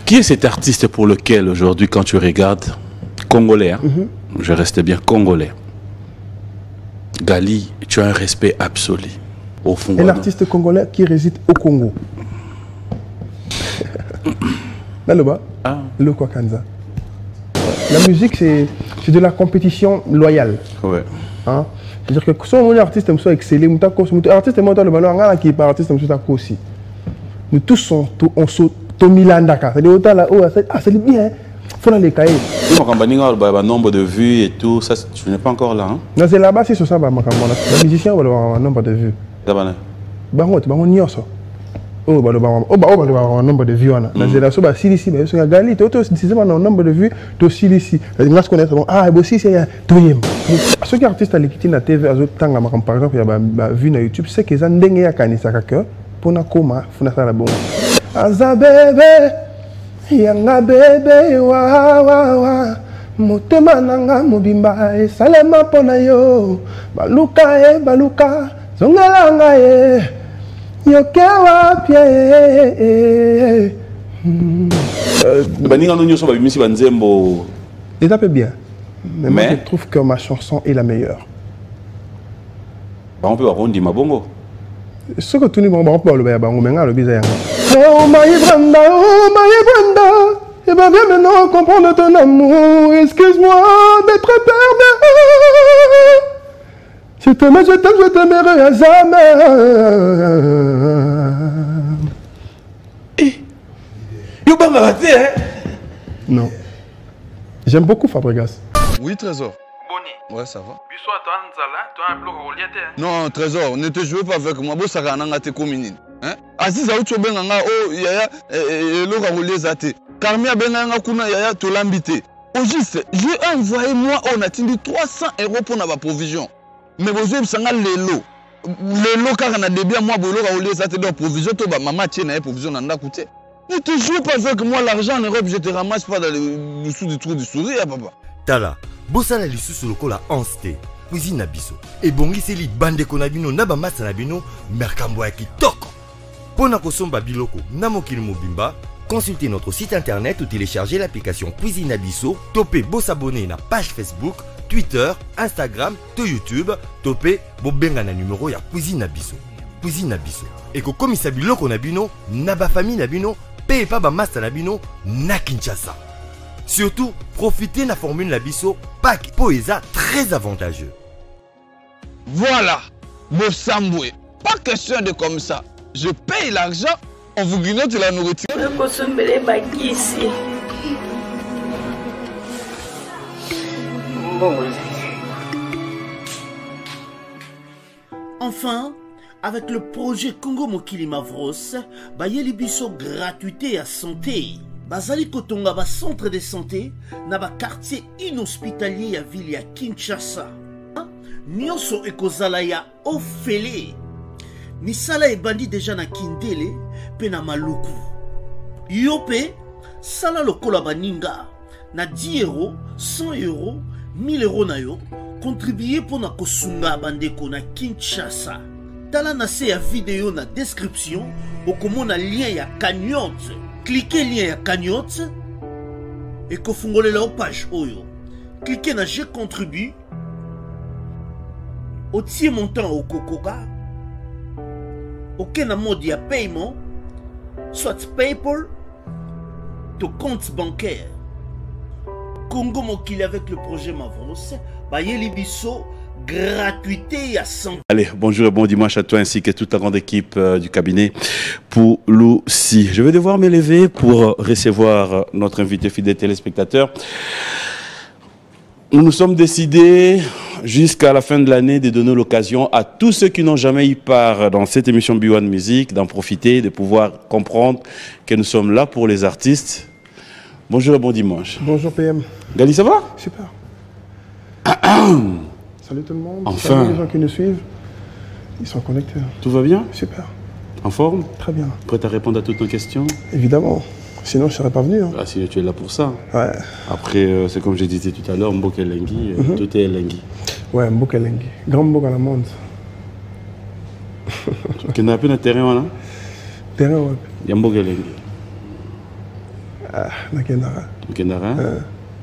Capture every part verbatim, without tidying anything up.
Qui est cet artiste pour lequel aujourd'hui, quand tu regardes, congolais, hein, mm-hmm. je reste bien congolais, Gali, tu as un respect absolu au fond. Un artiste congolais qui réside au Congo. Là le bas, ah. le Kwakanza. La musique, c'est de la compétition loyale. Ouais. Hein? C'est-à-dire que si on est artiste, soit excellé, artiste le ballon, qui est artiste aussi. Nous tous on saute au Milan Dakar. C'est autant là, oh, ah c'est bien. Faut aller cahier. Le nombre de vues et tout, ça, tu n'es pas encore là. Hein? Non, c'est là-bas, c'est sur ça, bah, la musicien va avoir un nombre de vues. D'abord. Bah, on bah, on y a ça. Oh, bah, oh, bah, on va avoir un nombre de vues. Là, c'est là, bah, si ici, bah, c'est un gali, tu as aussi un nombre de vues, tu as aussi ici. Là, ce qu'on est, ah, bah, aussi, c'est un deuxième. Ceux qui artistes à l'équité na T V, par exemple, il y a une vue sur YouTube, c'est qu'ils ont des gens qui ont des pour na coma, faut na la bonne. Aza bébé, yanga bébé, wa wa wa, motema nanga mobimba e salema pona yo, baluka e baluka, zongelanga e, yoke wa pie. Baninga no nyoso ba bimisi banzembo. Les tapes bien. Mais, mais moi je trouve que ma chanson est la meilleure. On peut avoir dit ma bongo. Ce que tu dis, on peut le faire, on peut le faire. Oh, ma Brenda, oh, ma Brenda, et bien bien maintenant comprendre ton amour. Excuse-moi d'être perdu. Je t'aime, je t'aime, je t'aimerai à jamais. Eh, you pas m'arrêter, hein? Non. J'aime beaucoup Fabregas. Oui, Trésor. Boni. Ouais, ça va. Biso toi nzala, toi un bloc relié. Non, Trésor, ne te jouez pas avec moi. Bo saka nanga te commune. Hein? Aziza ucho benga oh yaya le relié zate. Karmia benga kuna yaya to lambité. Au juste, j'ai envoyé moi on a tindi trois cents euros pour na provision. Mais vous avez sanga lelo. Lelo car na débia moi bolo relié zate donc provision to ba maman tienne na provision na ndakute. Ne te joue pas avec moi, l'argent en Europe, je te ramasse pas dans le dessous du trou du sourire, papa. Tala, bossala lisu sur le col à Anste, cuisine nabiso. Et bongi c'est li bande konabino, naba masa nabino, merkambo ya kitoko. Pona kosomba biloko, namokili mobimba, consultez notre site internet ou téléchargez l'application Cuisine Nabiso, topez beau s'abonner na page Facebook, Twitter, Instagram, to YouTube, topez bo benga na numéro ya Cuisine Nabiso. Cuisine Nabiso. Et ko komisa biloko nabino, naba famille nabino, paye pas ba masa nabino na Kinshasa. Surtout, profitez de la formule Nabiso pack Poesa très avantageux. Voilà, Bossamboué. Pas question de comme ça. Je paye l'argent, on vous grignote la nourriture. Enfin, avec le projet Congo Mokili Mavros, bayeli biso gratuité à santé. Bazali kotonga ba centre de santé na ba quartier inhospitalier ya ville ya Kinshasa. Nyonso ekozala ya ofele. Misala ebandi déjà na Kindele pe na Maluku. Yope sala lokola baninga na dix euros, cent euros, mille euros na yo contribuer pour na kosunga bandeko na Kinshasa. Tala na se ya vidéo na description okomona lien ya cagnotte. Cliquez lien ya cagnotte et kofungole la page oyo. Cliquez na je contribue. Au tiers montant au kokoka. Aucun mode de paiement, soit PayPal, ton compte bancaire. Congo Mokili avec le projet Mavros, Bayeli Bisso, gratuité à cent. Allez, bonjour et bon dimanche à toi ainsi que toute la grande équipe euh, du cabinet pour Lucie. Je vais devoir m'élever pour recevoir notre invité fidèle téléspectateur. Nous nous sommes décidés jusqu'à la fin de l'année de donner l'occasion à tous ceux qui n'ont jamais eu part dans cette émission B un Musique d'en profiter, de pouvoir comprendre que nous sommes là pour les artistes. Bonjour et bon dimanche. Bonjour P M. Gali, ça va? Super. Salut tout le monde. Enfin. Salut les gens qui nous suivent. Ils sont connectés. Tout va bien? Super. En forme? Très bien. Prêt à répondre à toutes nos questions? Évidemment. Sinon, je ne serais pas venu. Hein. Ah, si tu es là pour ça. Ouais. Après, euh, c'est comme je disais tout à l'heure, Mboka Lengi, euh, mm -hmm. tout est Lengi. Ouais, Mboka Lengi. Grand Mboka la monde. Tu as un peu de terrain là? Terrain, ouais. Il y a Mboka Lengi. Ah, Nakendara. Nakendara. Euh.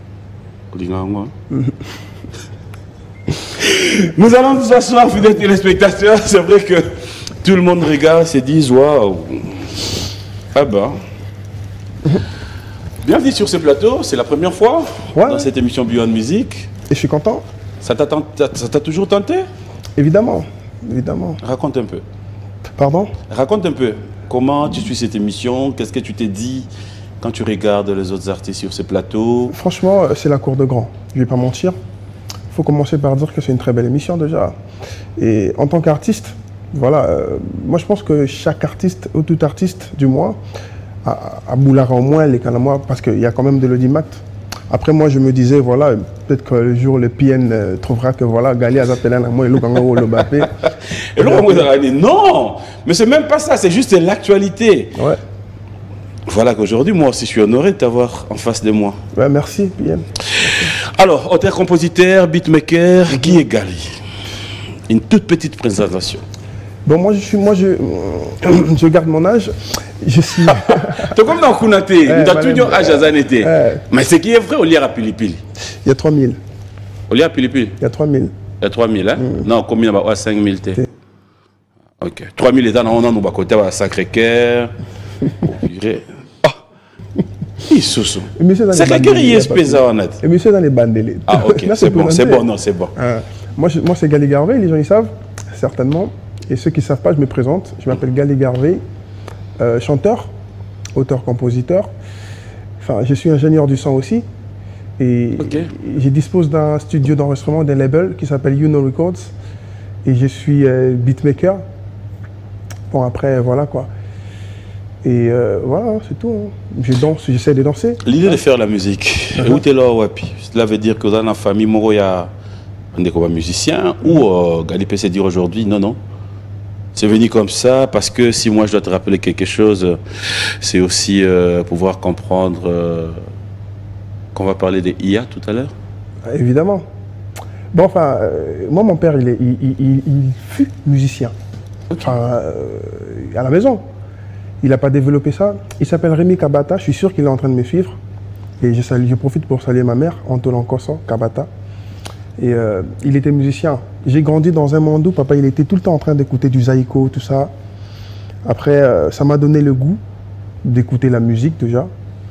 Nous allons nous asseoir, fidèles téléspectateurs. C'est vrai que tout le monde regarde et se dit waouh. Ah bah. Bienvenue sur ce plateau, c'est la première fois ouais. dans cette émission Beyond Music. Et je suis content. Ça t'a toujours tenté? Évidemment, évidemment. Raconte un peu. Pardon? Raconte un peu. Comment tu suis cette émission? Qu'est-ce que tu t'es dit quand tu regardes les autres artistes sur ce plateau? Franchement, c'est la cour de grand. Je ne vais pas mentir. Il faut commencer par dire que c'est une très belle émission déjà. Et en tant qu'artiste, voilà, euh, moi je pense que chaque artiste, ou tout artiste du moins, a, a Boulara au moins les Kanamwa, parce qu'il y a quand même de l'audimat. Après moi je me disais, voilà, peut-être que le jour le P N euh, trouvera que voilà, Gali a appelé un moi et Lukango le Bappé. Et dit non, mais c'est même pas ça, c'est juste l'actualité. Ouais. Voilà qu'aujourd'hui, moi aussi, je suis honoré de t'avoir en face de moi. Ouais, merci, P N. Alors, auteur-compositeur, beatmaker, mm-hmm. qui est Gali? Une toute petite présentation. Bon, moi, je suis, moi, je, je garde mon âge. Je suis. Tu es comme dans Kounate, tu as tout dit âge à Zanete. Mais ce qui est vrai, on lit à Pilipili. Il y a trois mille. On lit à Pilipili? Il y a trois mille. Il y a trois mille, hein? Mm. Non, combien il y a cinq mille? Ok. trois mille états, on a nos côté à Sacré-Cœur. Ah! Il sous. Sacré-Cœur, il est pesant, en fait. Et monsieur dans les bandes. Ah, ok, c'est bon, c'est bon, non, c'est bon. Ah. Moi, je, moi c'est Gali Garvey, les gens ils savent, certainement. Et ceux qui ne savent pas, je me présente. Je m'appelle Gali Garvey, euh, chanteur, auteur-compositeur. Enfin, je suis ingénieur du son aussi. Et okay. je dispose d'un studio d'enregistrement, d'un label qui s'appelle You Know Records. Et je suis euh, beatmaker. Bon, après, voilà quoi. Et euh, voilà, c'est tout. Hein. Je danse, j'essaie de danser. L'idée de faire la musique, uh-huh. où tu es là, ouais, puis cela veut dire que dans la famille, moi, il y a un musicien, ou euh, Gali peut se dire aujourd'hui, non, non. C'est venu comme ça, parce que si moi je dois te rappeler quelque chose, c'est aussi euh, pouvoir comprendre euh, qu'on va parler des I A tout à l'heure. Évidemment. Bon, enfin, euh, moi, mon père, il, est, il, il, il, il fut musicien. Okay. Enfin, euh, à la maison. Il n'a pas développé ça. Il s'appelle Rémi Kabata. Je suis sûr qu'il est en train de me suivre. Et je, salue, je profite pour saluer ma mère, Antolan Kosso Kabata. Et euh, il était musicien. J'ai grandi dans un monde où papa, il était tout le temps en train d'écouter du zaïko, tout ça. Après, euh, ça m'a donné le goût d'écouter la musique déjà.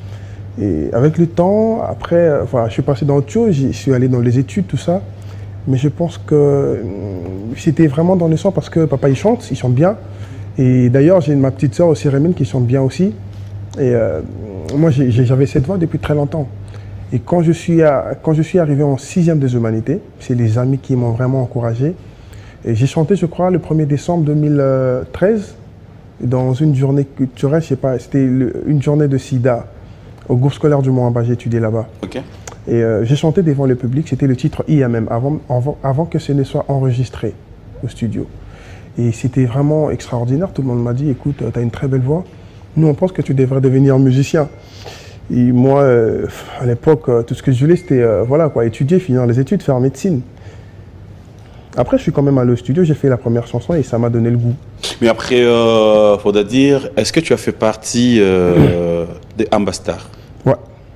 Et avec le temps, après, euh, voilà, je suis passé dans autre chose. Je suis allé dans les études, tout ça. Mais je pense que euh, c'était vraiment dans le sang parce que papa, il chante, il chante bien. Et d'ailleurs, j'ai ma petite sœur aussi, Rémine, qui chante bien aussi. Et euh, moi, j'avais cette voix depuis très longtemps. Et quand je suis, à, quand je suis arrivé en sixième des humanités, c'est les amis qui m'ont vraiment encouragé. Et j'ai chanté, je crois, le premier décembre deux mille treize, dans une journée culturelle, je sais pas, c'était une journée de sida au groupe scolaire du Mont-Amba, j'ai étudié là-bas. Okay. Et euh, j'ai chanté devant le public, c'était le titre I A M, avant, avant, avant que ce ne soit enregistré au studio. Et c'était vraiment extraordinaire, tout le monde m'a dit, écoute, tu as une très belle voix, nous on pense que tu devrais devenir musicien. Et moi, euh, à l'époque, tout ce que je voulais, c'était euh, voilà, quoi, étudier, finir les études, faire médecine. Après, je suis quand même allé au studio, j'ai fait la première chanson et ça m'a donné le goût. Mais après, il euh, faudra dire, est-ce que tu as fait partie euh, des Ambastars? Ouais.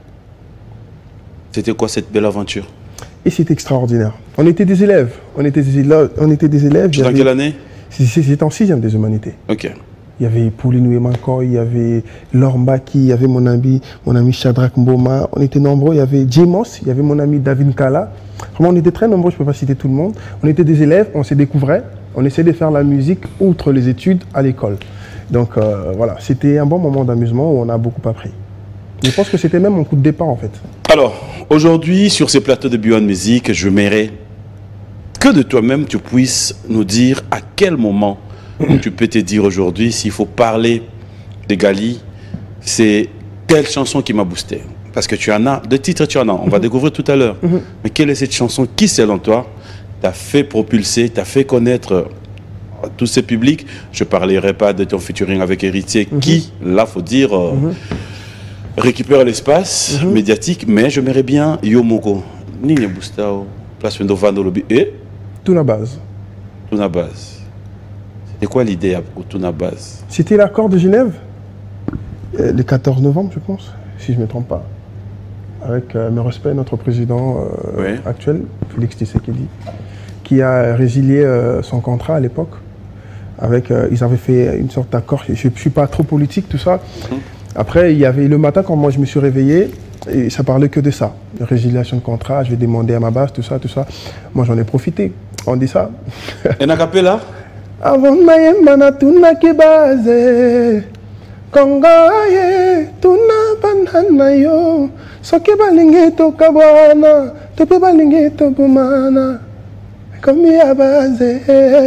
C'était quoi cette belle aventure? Et c'était extraordinaire. On était des élèves. On était des élèves. On était des élèves. Dans quelle année? C'était en sixième des humanités. Ok. Il y avait Pauline Ouemanko, il y avait Laure Mbaki, il y avait mon ami, mon ami Shadrach Mboma. On était nombreux. Il y avait Jemos, il y avait mon ami David Kala. Vraiment, on était très nombreux, je ne peux pas citer tout le monde. On était des élèves, on se découvrait. On essayait de faire la musique outre les études à l'école. Donc euh, voilà, c'était un bon moment d'amusement où on a beaucoup appris. Je pense que c'était même mon coup de départ en fait. Alors, aujourd'hui, sur ces plateaux de Beyond Music, je m'irais que de toi-même tu puisses nous dire à quel moment tu peux te dire aujourd'hui, s'il faut parler de Gali, c'est telle chanson qui m'a boosté. Parce que tu en as, de titres tu en as, on va découvrir tout à l'heure. Mm-hmm. Mais quelle est cette chanson qui, selon toi, t'a fait propulser, t'a fait connaître tous ces publics? Je ne parlerai pas de ton featuring avec Héritier, mm-hmm. qui, là, il faut dire, euh, mm-hmm. récupère l'espace mm-hmm. médiatique, mais je m'aimerais bien Yomoko, Nini Boustao, Place Vendovando Lobby et Tuna Base. Tuna Base. C'était quoi l'idée pour Tuna Base? C'était l'accord de Genève, euh, le quatorze novembre, je pense. si je ne me trompe pas. Avec euh, mes respects, notre président euh, oui. actuel, Félix Tshisekedi, qui a résilié euh, son contrat à l'époque. Avec, euh, ils avaient fait une sorte d'accord. Je ne suis pas trop politique, tout ça. Mmh. Après, il y avait le matin, quand moi je me suis réveillé, et ça parlait que de ça. De résiliation de contrat, je vais demander à ma base, tout ça, tout ça. Moi, j'en ai profité. On dit ça. Et n'a là avant Mayemana, tuna ki base. Kongaye, tuna banana yo. Soke balinge to kabwana, tope balinge to bumana. Comme ya base.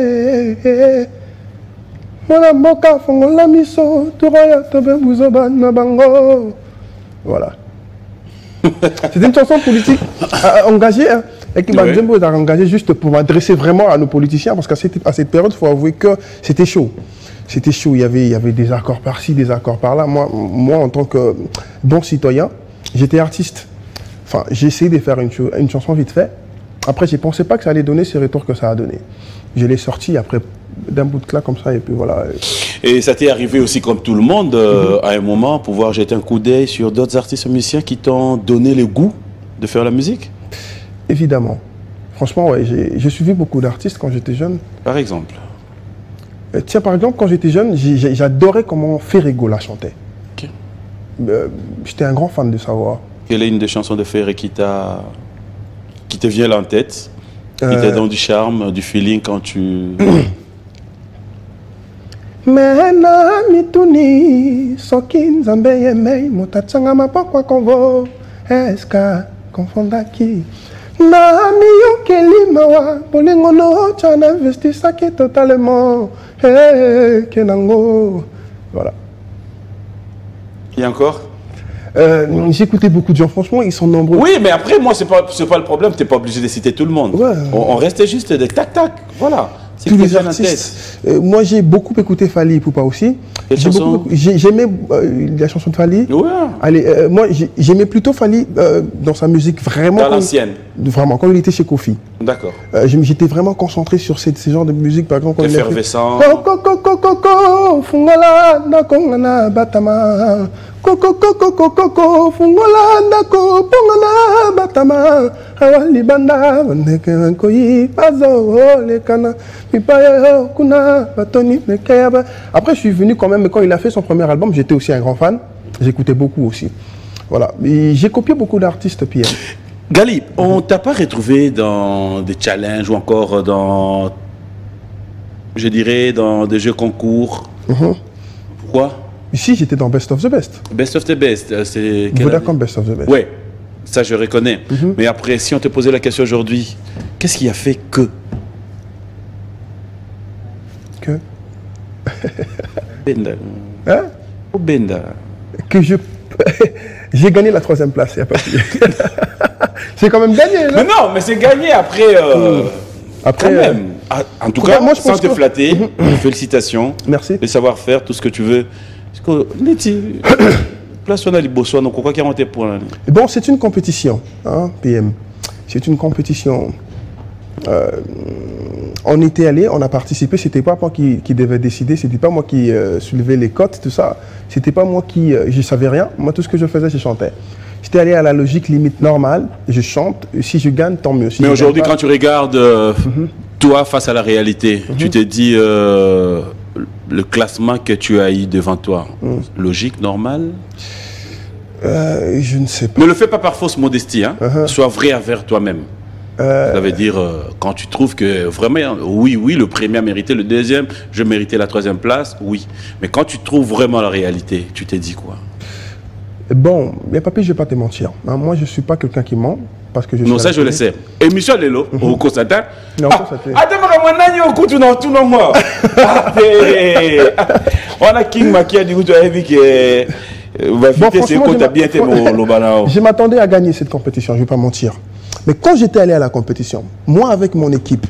Mona moka fongola miso, touraya tobe buzobana bango. Voilà. C'était une chanson politique euh, engagée, hein, et qui m'a ouais. engagé juste pour m'adresser vraiment à nos politiciens, parce qu'à cette, à cette période, il faut avouer que c'était chaud. C'était chaud, il y avait, il y avait des accords par-ci, des accords par-là. Moi, moi, en tant que bon citoyen, j'étais artiste. Enfin, j'ai essayé de faire une, une chanson vite fait. Après, je ne pensais pas que ça allait donner ce retour que ça a donné. Je l'ai sorti après d'un bout de claque comme ça, et puis voilà. Et ça t'est arrivé aussi, comme tout le monde, euh, mm-hmm. à un moment, pouvoir jeter un coup d'œil sur d'autres artistes musiciens qui t'ont donné le goût de faire la musique? Évidemment. Franchement, ouais, j'ai suivi beaucoup d'artistes quand j'étais jeune. Par exemple? euh, Tiens, par exemple, quand j'étais jeune, j'adorais comment Ferrego la chantait. Okay. Euh, j'étais un grand fan de savoir. Quelle est une des chansons de Ferré qui t'a... qui te vient là en tête, qui euh... t'a donné du charme, du feeling quand tu... Mena mituni sokin zambe yemei mutatsanga mapakwa kongo eska confondaki na miyo kelimawa bolingo no chana investi saki totalement eh kenango. Voilà. Et encore? Euh, J'écoutais beaucoup de gens, franchement, ils sont nombreux. Oui, mais après, moi, c'est pas, c'est pas le problème, t'es pas obligé de citer tout le monde. Ouais. On, on restait juste des tac-tac, voilà. Tous les artistes. Euh, moi, j'ai beaucoup écouté Fally Ipupa aussi. J'aimais euh, la chanson de Fally. Ouais. Allez, euh, moi, j'aimais plutôt Fally euh, dans sa musique vraiment. Dans l'ancienne. Vraiment, quand il était chez Kofi. D'accord. Euh, J'étais vraiment concentré sur ces, ces genres de musique, par exemple. Effervescent. Coco, coco, coco, fungola, nakongana, batama. Coco, coco, coco, coco, fungola, nako, pongana, batama. Awali banda, neke koyi, pazo, le kana. Après, je suis venu quand même, quand il a fait son premier album, j'étais aussi un grand fan. J'écoutais beaucoup aussi. Voilà. J'ai copié beaucoup d'artistes, Pierre. Gali, on t'a pas retrouvé dans des challenges ou encore dans, je dirais, dans des jeux concours? Mm-hmm. Pourquoi? Ici, j'étais dans Best of the Best. Best of the Best, c'est... Vodacom Best of the Best. Oui, ça je reconnais. Mm-hmm. Mais après, si on te posait la question aujourd'hui, qu'est-ce qui a fait que Que Benda. Hein? Benda. Que je... J'ai gagné la troisième place, il n'y a pas de... J'ai quand même gagné, là. Mais non, mais c'est gagné après... Euh... Mmh. Après, quand même. Euh... En tout cas, moi, je sans te que... flatter, mmh. félicitations. Merci. Le savoir-faire, tout ce que tu veux. Place on a les bossons, donc quoi qu'il y a points. Bon, c'est une compétition, hein, P M. C'est une compétition. Euh, on était allé, on a participé, c'était pas moi qui, qui devais décider, c'était pas moi qui euh, soulevais les cotes, tout ça. C'était pas moi qui, euh, je savais rien. Moi, tout ce que je faisais, je chantais. J'étais allé à la logique limite normale, je chante, et si je gagne, tant mieux. Si Mais aujourd'hui, quand tu regardes euh, mm-hmm. toi face à la réalité, mm-hmm. tu te dis euh, le classement que tu as eu devant toi, mm. logique, normal? euh, Je ne sais pas. Ne le fais pas par fausse modestie, hein. uh-huh. Sois vrai envers toi-même. Euh... Ça veut dire, euh, quand tu trouves que vraiment, oui, oui, le premier a mérité, le deuxième, je méritais la troisième place, oui. Mais quand tu trouves vraiment la réalité, tu t'es dit quoi? Bon, mais papi, je ne vais pas te mentir. Hein, moi, je ne suis pas quelqu'un qui ment. Parce que je non, ça, je le sais. Émission Lelo, au Kosata. Non, Kosata. On a King Makia, du coup, tu as vu que. Je m'attendais à gagner cette compétition, je ne vais pas mentir. Mais quand j'étais allé à la compétition, moi avec mon équipe,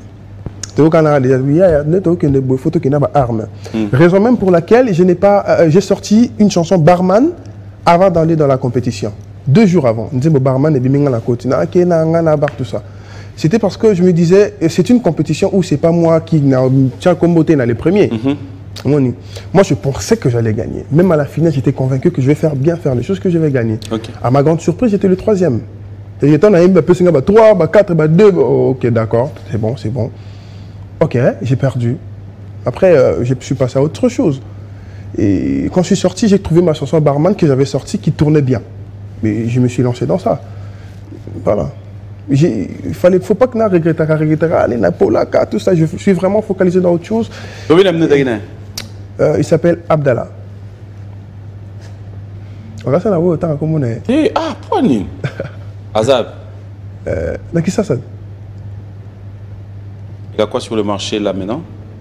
raison même pour laquelle je n'ai pas, euh, j'ai sorti une chanson Barman avant d'aller dans la compétition. Deux jours avant, Barman et la côte, tout ça. C'était parce que je me disais, c'est une compétition où c'est pas moi qui tiens comme beauté dans les premiers. Mm-hmm. Moi, je pensais que j'allais gagner. Même à la finale, j'étais convaincu que je vais faire bien faire les choses, que je vais gagner. Okay. À ma grande surprise, j'étais le troisième. Et j'étais en un peu trois, quatre, deux. Ok, d'accord, c'est bon, c'est bon. Ok, j'ai perdu. Après, euh, je suis passé à autre chose. Et quand je suis sorti, j'ai trouvé ma chanson Barman que j'avais sortie qui tournait bien. Mais je me suis lancé dans ça. Voilà. Il fallait, faut pas que je regrette, regrette, tout ça. Je suis vraiment focalisé dans autre chose. Euh, il s'appelle Abdallah. Regarde ça là-haut, autant comme on est. Eh, ah, prenez. Azab. Euh, qui ça, ça? Il y a quoi sur le marché là maintenant?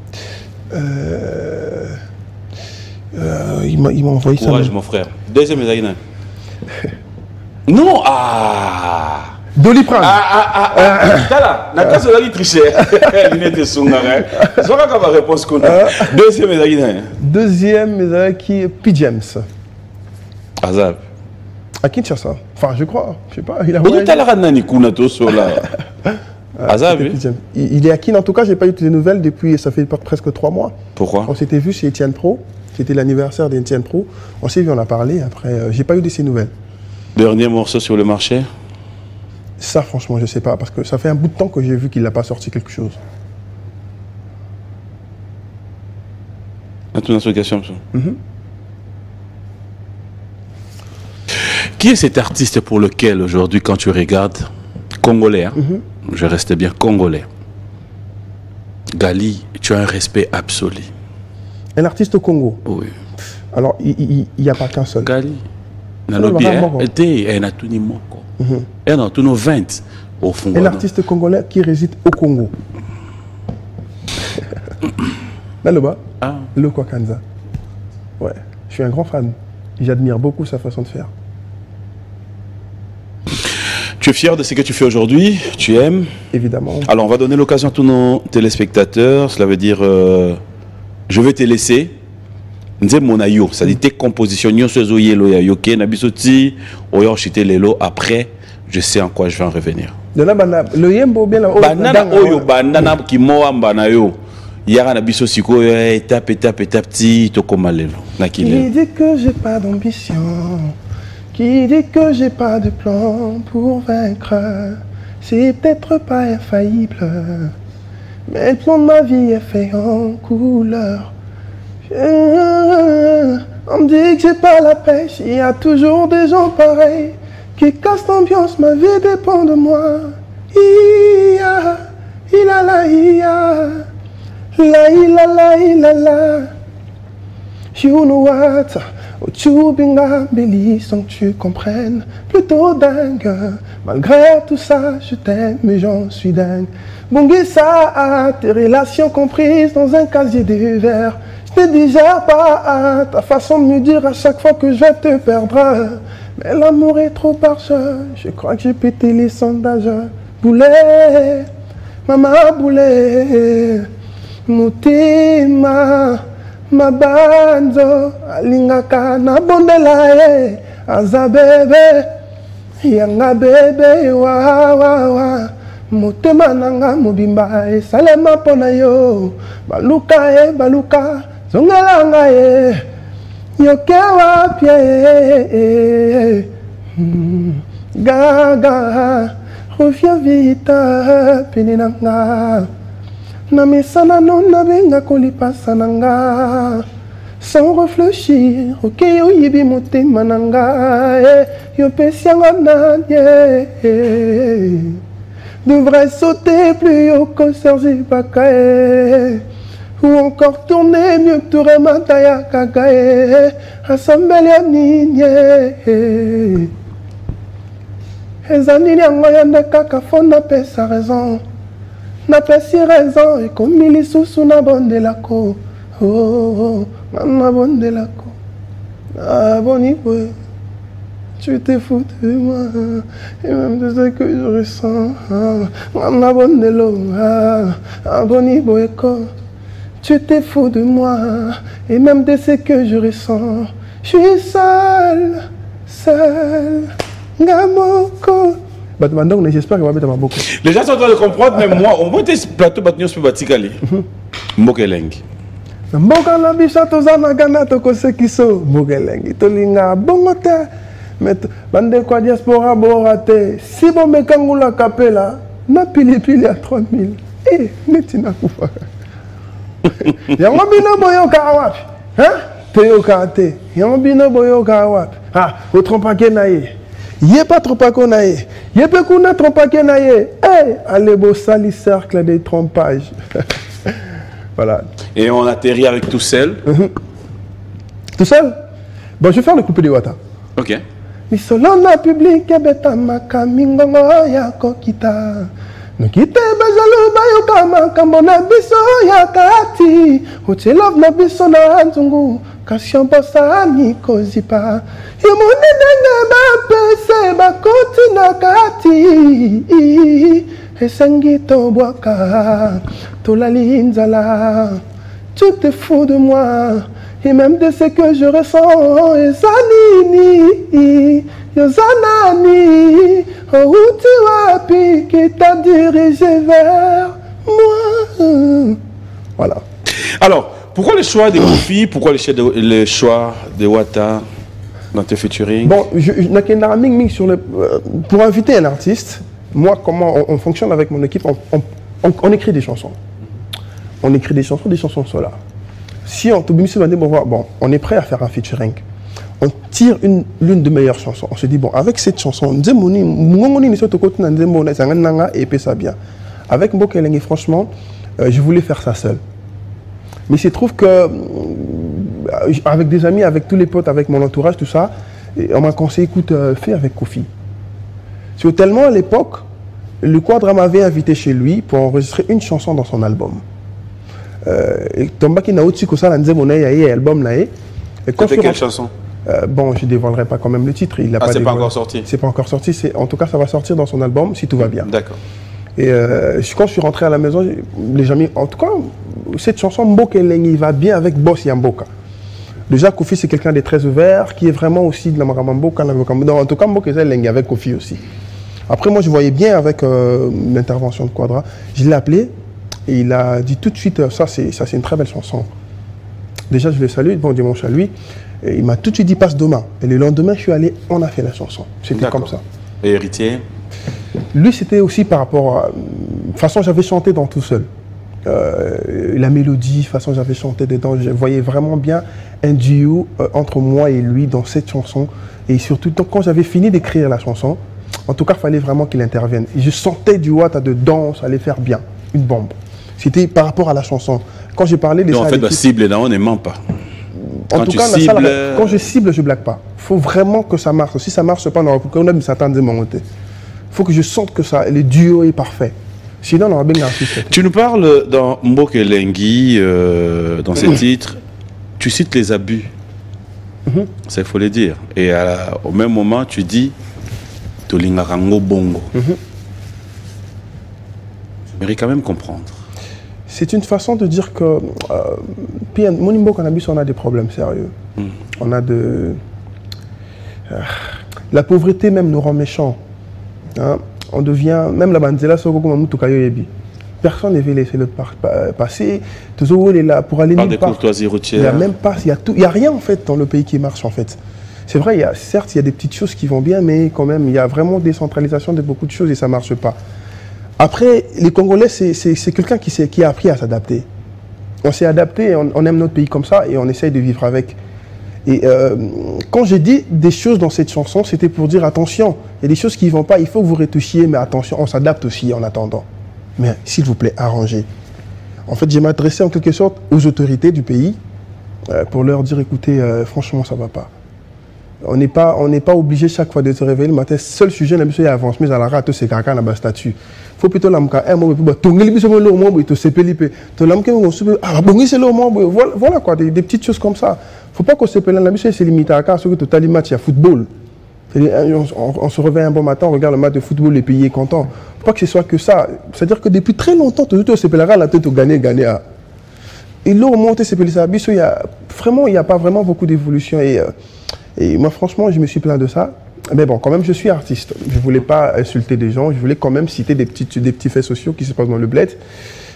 euh, euh, Il m'a envoyé ça. Courage, mon frère. Deuxième médaille. Non, ah. Doliprane. Ah, ah, ah, ah. Là, n'a pas de tricher. Il était sous-marin. Je vois qu'on va répondre qu'on a. Deuxième médaille. Deuxième médaille qui est P. James. Azab. À Kinshasa. Enfin, je crois. Je sais pas. Il a Azab, oui. Il, il est à Kin. En tout cas, j'ai pas eu de nouvelles depuis. Ça fait presque trois mois. Pourquoi? On s'était vu chez Etienne Pro. C'était l'anniversaire d'Etienne Pro. On s'est vu, on a parlé. Après, euh, j'ai pas eu de ces nouvelles. Dernier morceau sur le marché? Ça, franchement, je sais pas. Parce que ça fait un bout de temps que j'ai vu qu'il n'a pas sorti quelque chose. Une autre question, mm-hmm. Qui est cet artiste pour lequel aujourd'hui, quand tu regardes, congolais, hein, mm-hmm. je reste bien congolais, Gali, tu as un respect absolu? Un artiste au Congo? Oui. Alors, il n'y a pas qu'un seul. Gali. Nalobi, était un atuni moko. Un atuni vingt au fond. Un artiste congolais qui réside au Congo. Naloba, ah. Le Kwakanza. Ouais, je suis un grand fan. J'admire beaucoup sa façon de faire. Tu es fier de ce que tu fais aujourd'hui? Tu aimes? Évidemment. Alors, on va donner l'occasion à tous nos téléspectateurs. Cela veut dire, euh, je vais te laisser. Monayo, ça dit tes compositions, après, je sais en quoi je vais en revenir. Le yembo bien la banana oyo banana qui moa banayo. Yara na biso siko étape étape étape ti to komalelo. Qui dit que j'ai pas d'ambition, qui dit que j'ai pas de plan pour vaincre, c'est peut-être pas infaillible, mais le plan de ma vie est fait en couleur. On me dit que j'ai pas la pêche, il y a toujours des gens pareils qui cassent l'ambiance, ma vie dépend de moi. Ia, ila la ia, la ila la ila la. You know what? Tu binga Billy sans que tu comprennes, plutôt dingue. Malgré tout ça, je t'aime, mais j'en suis dingue. Bongi ça, tes relations comprises dans un casier de verre. Je ne déjà pas ta façon de me dire à chaque fois que je vais te perdre. Mais l'amour est trop parfait, je crois que j'ai pété les sondages. Boulet, maman boulet, mutima, ma banzo, alingaka na bondela e, aza bebe, yanga bebe, wa wa wa. Motema nanga mobimba e salema pona yo, baluka e baluka. Zongalanga e, yoke wapie, gaga, reviens vite, peninanga. Na mesana non na benga kolipasa nanga, sans réfléchir, ok yo yibi motema nanga, yo pesianga nanye, devrait sauter plus haut que Sergi Bakae. Ou encore tourner mieux que Touremataya Kagae, Assemblea Nigne. Ezanini Angoyanda Kakafon n'a pas sa raison, n'a pas si raison, et comme il est sous na bonne de la co. Oh, oh, na bonne de la co. Ah, boni, ouais. Tu t'es foutu de moi, et même de ce que je ressens. Ah, na bonne de l'eau, ah, boni, ouais, tu t'es fou de moi, et même de ce que je ressens. Je suis seul, seul, Gamoko. J'espère qu'il va mettre beaucoup. Les gens sont en train de comprendre, même moi, on voit tes plateaux, Batnios peut batikali. Mbokeleng. Mboka na biso tozana gana tokosekiso mogelengi tolinga bongo te mais bande kwa diaspora borate si bomekangula kapela na pilipili à trois mille eh netina kufa yango bino boyoka wapi hein toyoka te yango bino boyoka wapi ah otrompake na ye yé pas trompako na ye yé pe kuna trompake na ye eh allez bo sali cercle de trompage. Voilà. Et on atterrit avec tout seul. Mm-hmm. Tout seul? Bon, je vais faire le coupé de Wata. Ok. Misolona public betamaka mingongo ya kokita. Nokite bazalo bayoka makambo na biso ya kati. Uche love na biso na nzungu. Kasyon posa ni kozipa. Yomone nenge bapese bakoti na kati. Esengi tobwaka. Tolali nzala. Tu te fous de moi. Et même de ce que je ressens, Zanini, Yozanani, oh tu wapi qui t'a dirigé vers moi. Voilà. Alors, pourquoi le choix des Kofi, pourquoi le choix de, le choix de Wata dans tes featuring? Bon, je, je, sur le, euh, pour inviter un artiste, moi, comment on, on fonctionne avec mon équipe, on, on, on, on écrit des chansons. On écrit des chansons, des chansons solaires. Si on, bon, on est prêt à faire un featuring, on tire l'une de meilleures chansons. On se dit, bon, avec cette chanson, et puis ça bien. Avec Mbokelengi, franchement, euh, je voulais faire ça seul. Mais il se trouve que, euh, avec des amis, avec tous les potes, avec mon entourage, tout ça, on m'a conseillé, écoute, euh, fais avec Kofi. C'est tellement à l'époque, le Quadra m'avait invité chez lui pour enregistrer une chanson dans son album. Euh, Tombaki na outi kosa lanze mon album là et c'était quelle chanson? Euh, bon, je ne dévoilerai pas quand même le titre. Il ah, c'est pas encore sorti. C'est pas encore sorti. En tout cas, ça va sortir dans son album si tout va bien. D'accord. Et euh, quand je suis rentré à la maison, les amis, en tout cas, cette chanson Mbokelengi va bien avec Boss Yamboka. Déjà, Kofi c'est quelqu'un de très ouvert, qui est vraiment aussi de la Maramamboka. En tout cas, Mbokelengi avec Kofi aussi. Après, moi, je voyais bien avec euh, l'intervention de Quadra. Je l'ai appelé. Et il a dit tout de suite, ça c'est une très belle chanson. Déjà je le salue, bon dimanche à lui. Et il m'a tout de suite dit passe demain. Et le lendemain je suis allé, on a fait la chanson. C'était comme ça. Et Héritier? Lui c'était aussi par rapport à... De toute façon j'avais chanté dans Tout Seul. Euh, la mélodie, de toute façon j'avais chanté dedans. Je voyais vraiment bien un duo euh, entre moi et lui dans cette chanson. Et surtout donc, quand j'avais fini d'écrire la chanson, en tout cas il fallait vraiment qu'il intervienne. Et je sentais du Wata dedans, ça allait faire bien. Une bombe. C'était par rapport à la chanson. Quand j'ai parlé des... En fait, la cible, là, on ne ment pas. En quand tout cas, cibles... salle, quand je cible, je ne blague pas. Il faut vraiment que ça marche. Si ça ne marche pas, on a mis Satan de mon côté. Il faut que je sente que ça, le duo est parfait. Sinon, on aura bien l'artiste. Tu nous parles dans Mbokelengi, euh, dans ces titres, tu cites les abus. Mm-hmm. Ça, il faut le dire. Et à, au même moment, tu dis Tolingarango Bongo. Mm-hmm. J'aimerais quand même comprendre. C'est une façon de dire que, euh, mon Imbo Cannabis, on a des problèmes sérieux. Mm. On a de... Euh, la pauvreté même nous rend méchants. Hein? On devient... Même la bandela, personne ne veut laisser le passer. Toujours est là pour aller nulle part. Courtoisie routière. Il n'y a même pas... Il n'y a, a rien en fait dans le pays qui marche en fait. C'est vrai, il y a, certes, il y a des petites choses qui vont bien, mais quand même, il y a vraiment décentralisation de beaucoup de choses et ça ne marche pas. Après, les Congolais, c'est quelqu'un qui, qui a appris à s'adapter. On s'est adapté, on, on aime notre pays comme ça et on essaye de vivre avec. Et euh, quand j'ai dit des choses dans cette chanson, c'était pour dire attention, il y a des choses qui ne vont pas, il faut que vous retouchiez, mais attention, on s'adapte aussi en attendant. Mais s'il vous plaît, arrangez. En fait, j'ai m'adressé en quelque sorte aux autorités du pays euh, pour leur dire, écoutez, euh, franchement, ça ne va pas. On n'est pas, on n'est pas obligé chaque fois de se réveiller le matin. Seul sujet, la mission avance, mais à la rate, c'est quelqu'un dans le statut. Il faut plutôt l'amka, un moment, voilà quoi, des, des petites choses comme ça. Il ne faut pas qu'on se pèle la mission, c'est limité à ce que tout le match, il y a football. On, on, on se réveille un bon matin, on regarde le match de football, les pays est content. Il ne faut pas que ce soit que ça. C'est-à-dire que depuis très longtemps, tout le se pèlera la tête au gagner, gagner. Et là, au moment où se pèle ça, il y a vraiment, il n'y a pas vraiment beaucoup d'évolution. Et, et moi, franchement, je me suis plaint de ça. Mais bon, quand même, je suis artiste. Je ne voulais pas insulter des gens. Je voulais quand même citer des petits, des petits faits sociaux qui se passent dans le bled.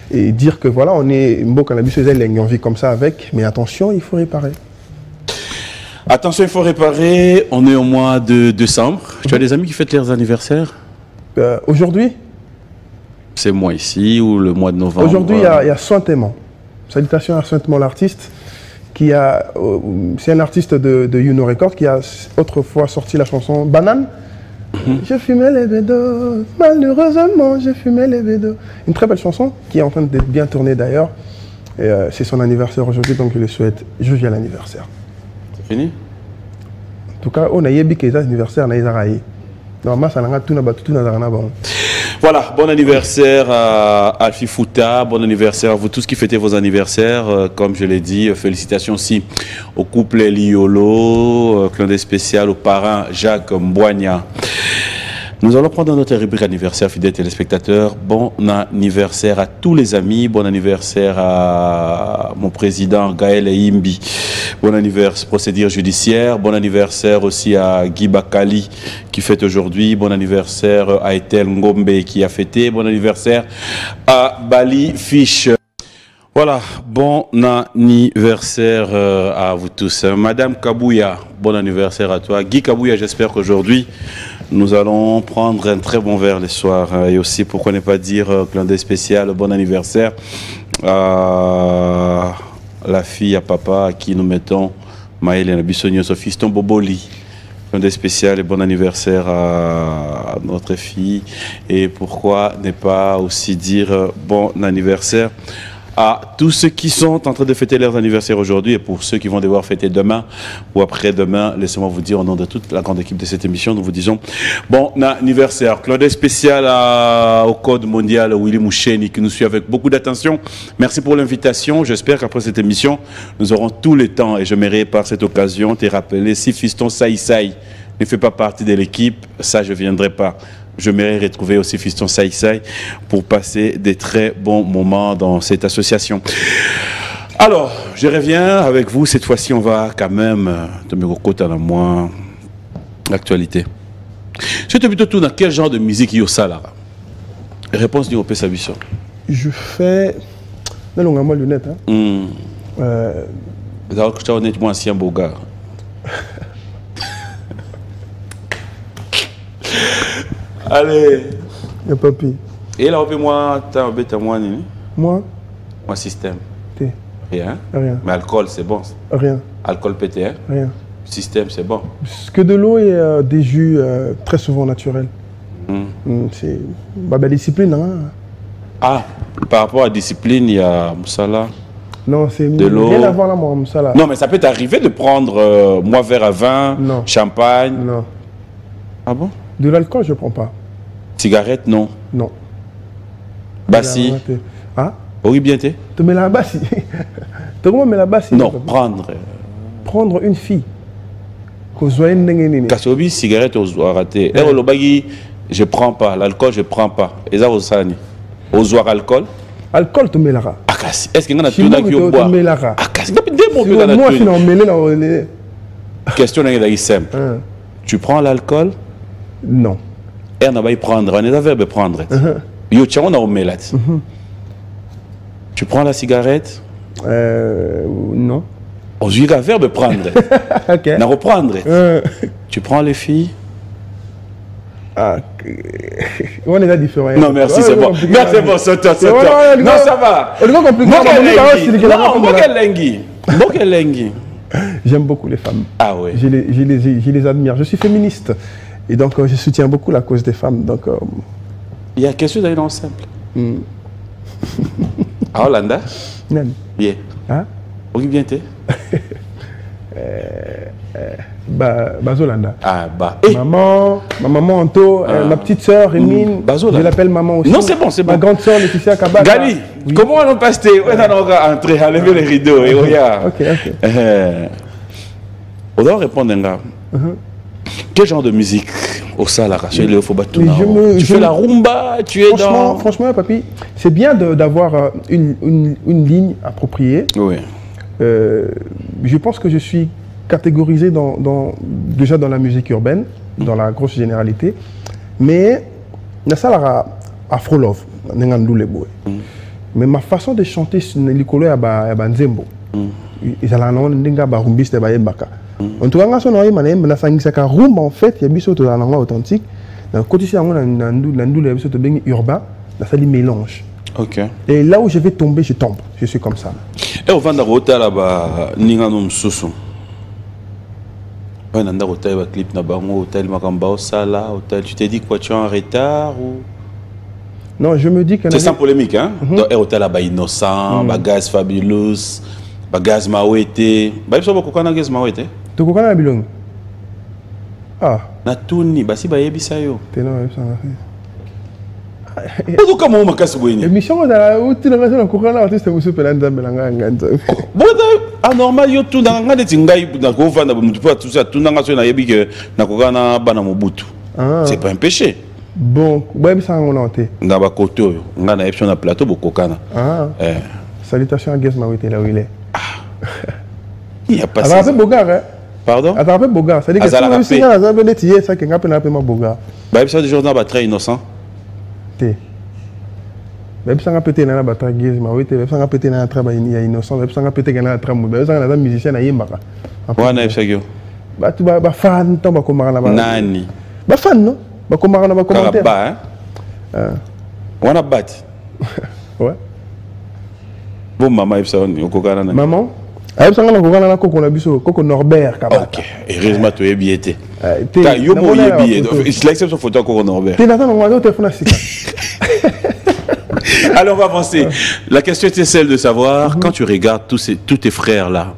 et dire que voilà, on est beau cannabis, on vit comme ça avec, mais attention, il faut réparer. Attention, il faut réparer. On est au mois de décembre. Tu as des amis qui fêtent leurs anniversaires? euh, Aujourd'hui, c'est moi ici ou le mois de novembre? Aujourd'hui, il y a, y a Saint-Aimant. Salutations à Saint-Aimant, l'artiste. Qui a, euh, c'est un artiste de, de Uno Records qui a autrefois sorti la chanson Banane. Mm-hmm. Je fumais les bédos, malheureusement, je fumais les bédos. Une très belle chanson qui est en train d'être bien tournée d'ailleurs. Euh, c'est son anniversaire aujourd'hui, donc je le souhaite joyeux l'anniversaire. C'est fini? En tout cas, on a eu que l'anniversaire, on a eu normalement, ça n'a tout tout bon. Voilà, bon anniversaire à Alfie Fouta, bon anniversaire à vous tous qui fêtez vos anniversaires. Euh, comme je l'ai dit, félicitations aussi au couple Liolo, euh, clin d'œil spécial au parrain Jacques Mbouania. Nous allons prendre notre rubrique anniversaire, fidèles téléspectateurs. Bon anniversaire à tous les amis. Bon anniversaire à mon président Gaël Imbi. Bon anniversaire, procédure judiciaire. Bon anniversaire aussi à Guy Bakali qui fête aujourd'hui. Bon anniversaire à Etel Ngombe qui a fêté. Bon anniversaire à Bali Fish. Voilà, bon anniversaire à vous tous. Madame Kabouya, bon anniversaire à toi. Guy Kabouya, j'espère qu'aujourd'hui, nous allons prendre un très bon verre le soir. Et aussi, pourquoi ne pas dire, clin d'œil spécial, bon anniversaire à la fille, à papa, à qui nous mettons Maëlle Nabissonio, son fiston Boboli. Clin d'œil spécial et bon anniversaire à notre fille. Et pourquoi ne pas aussi dire bon anniversaire à tous ceux qui sont en train de fêter leurs anniversaires aujourd'hui et pour ceux qui vont devoir fêter demain ou après-demain, laissez-moi vous dire au nom de toute la grande équipe de cette émission, nous vous disons bon anniversaire. Clin d'œil spécial à, au Code mondial Willy Moucheni qui nous suit avec beaucoup d'attention. Merci pour l'invitation. J'espère qu'après cette émission, nous aurons tout le temps et j'aimerais par cette occasion te rappeler si Fiston Saï Saï ne fait pas partie de l'équipe, ça je ne viendrai pas. Je m'aimerais retrouver aussi Fiston Saï Saï pour passer des très bons moments dans cette association. Alors, je reviens avec vous. Cette fois-ci, on va quand même te me recoter à moi l'actualité. Je te plutôt tout dans quel genre de musique il y a ça là? Réponse du Opé Sabiso. Je fais. Non, non, moi lunette. Hein. Mm. Euh... Alors que tu es honnêtement ancien beau gars. Allez. Il y a papi. Et là, moi, tu as un moi, moi Moi, système. T'es. Rien. Rien. Mais alcool, c'est bon. Rien. Alcool pété, hein? Rien. Système, c'est bon. Que de l'eau et euh, des jus euh, très souvent naturels. Mm. Mm, c'est bah, bah, discipline. Hein. Ah, par rapport à la discipline, il y a Moussala. Non, c'est de l'eau. Rien à voir là, moi, Moussala. Non, mais ça peut t'arriver de prendre euh, moi verre à vin, non. Champagne. Non. Ah bon? De l'alcool, je ne prends pas. Cigarette, non. Non. Bassi. Ah? Oui, bien t'es. Tu mets la bassi. Tu mets la bassi. Non, prendre. Prendre une fille. Kasobi, cigarette, aux raté. Et au bagui, je prends pas. L'alcool, je prends pas. Et ça, aux sani. Aux alcool. Alcool, tu mets la. Est-ce qu'il y en a tout là qui au bois? Tu mets la. Moi, sinon, mets la. Question est simple. Tu prends l'alcool? Non. Et on va y prendre, on est à verbe prendre. Yo, tiens, on a au mélat. Tu prends la cigarette? Euh, non. On dit à verbe prendre. Ok. On reprendre. Euh. Tu prends les filles? Ah, on est là différent. Non, merci, c'est bon. Merci, c'est bon, c'est toi, c'est toi. Non, ça va. J'aime beaucoup les femmes. Ah oui. Je les, je, les, je les admire. Je suis féministe. Et donc, euh, je soutiens beaucoup la cause des femmes. Donc, euh... il y a quelque chose d'aller dans simple. Mm. Ah, Hollanda? Non. Bien. Hein? Oui, bien t'es. Bah, Bazolanda. Ah, bah. Hey. Maman, ma maman Anto, ah. euh, ma petite soeur Rémine. Bazolanda. Je l'appelle maman aussi. Non, c'est bon, c'est bon. Ma grande soeur Laetitia Kabaka. Gali, oui. Comment on passe? On a entré à lever les rideaux. Et regarde. Ok, ok. Euh, on doit répondre un gars. Uh -huh. Quel genre de musique au Salara? Tu me, fais me... la rumba, tu es franchement, dans... Franchement, papi, c'est bien d'avoir une, une, une ligne appropriée. Oui. Euh, je pense que je suis catégorisé dans, dans, déjà dans la musique urbaine, mmh. dans la grosse généralité. Mais, le Salara Afro-Love, mmh. Mais ma façon de chanter sur l'école ya ba ba nzembo. Ils allaient non ndinga ba rumbiste ba yembaka. En tout cas, quand on a eu ma name, na sangisa ka rumba en fait, il y a biso to la langue authentique. Na côté ça on a nandu nandu le biso to bengi urbain, na sali mélange. OK. Et là où je vais tomber, je tombe. Je suis comme ça. Et au vanda rota là-bas, ninga no msusu. Ouais, nanda rota ba clip na bango, hotel makamba au sala, hotel. Tu t'es dit quoi, tu es en retard ou? Non, je me dis que... C'est sans polémique, hein? Donc, hôtel là-bas innocent, bagage fabulous, bagage mawete. Bah, il faut beaucoup qu'on a gaz mawete. Tu connais la bilong? Ah. Na tourni, bah si bah yebisa yo. T'es non, yebisa na. Pourquoi comment on m'a cassé boyni? Émission dans la où tu n'as pas encore un artiste monsieur Pelanda Belanga nganta. Bon, anormal yo tout dans ngade tingai na ko fanda mutu pa tout ça tout nanga so na yebi que na ko kana bana mobutu. C'est pas un péché. Bon, ouais, ça on a entendu. Nga ba côté oyo, nga na option na plateau bokokana. Ah. Eh. Salutations à Guess Mawete là où il est. Ah. Il y a pas ça. Attraper Bogar hein. Pardon? Attraper Bogar, ça dit que si on signe à la zone tier ça que nga pe na pe ma Bogar. Ba ça des journaux ba très innocent. Té. Même ça nga pété na ba très Guess Mawete, même ça nga pété na travail ni innocent, même ça nga pété na travail, même ça nga musicien na yembaka. Wana epsa yo. Ba tu ba fan tomba ko mara na ba. Nani? Ba fan non? Bah, comment on a commenté? Hein? Euh. On a battu. Ouais. Bon, maman, il s'est dit. Maman? Elle s'est dit que a biso, Coco Norbert. Ok. Heureusement, tu es bien. Tu as eu mon billet. Je l'accepte sur photo Coco Norbert. Tu as un téléphone. Alors, on va avancer. La question était celle de savoir, mm-hmm. quand tu regardes tous, ces, tous tes frères-là,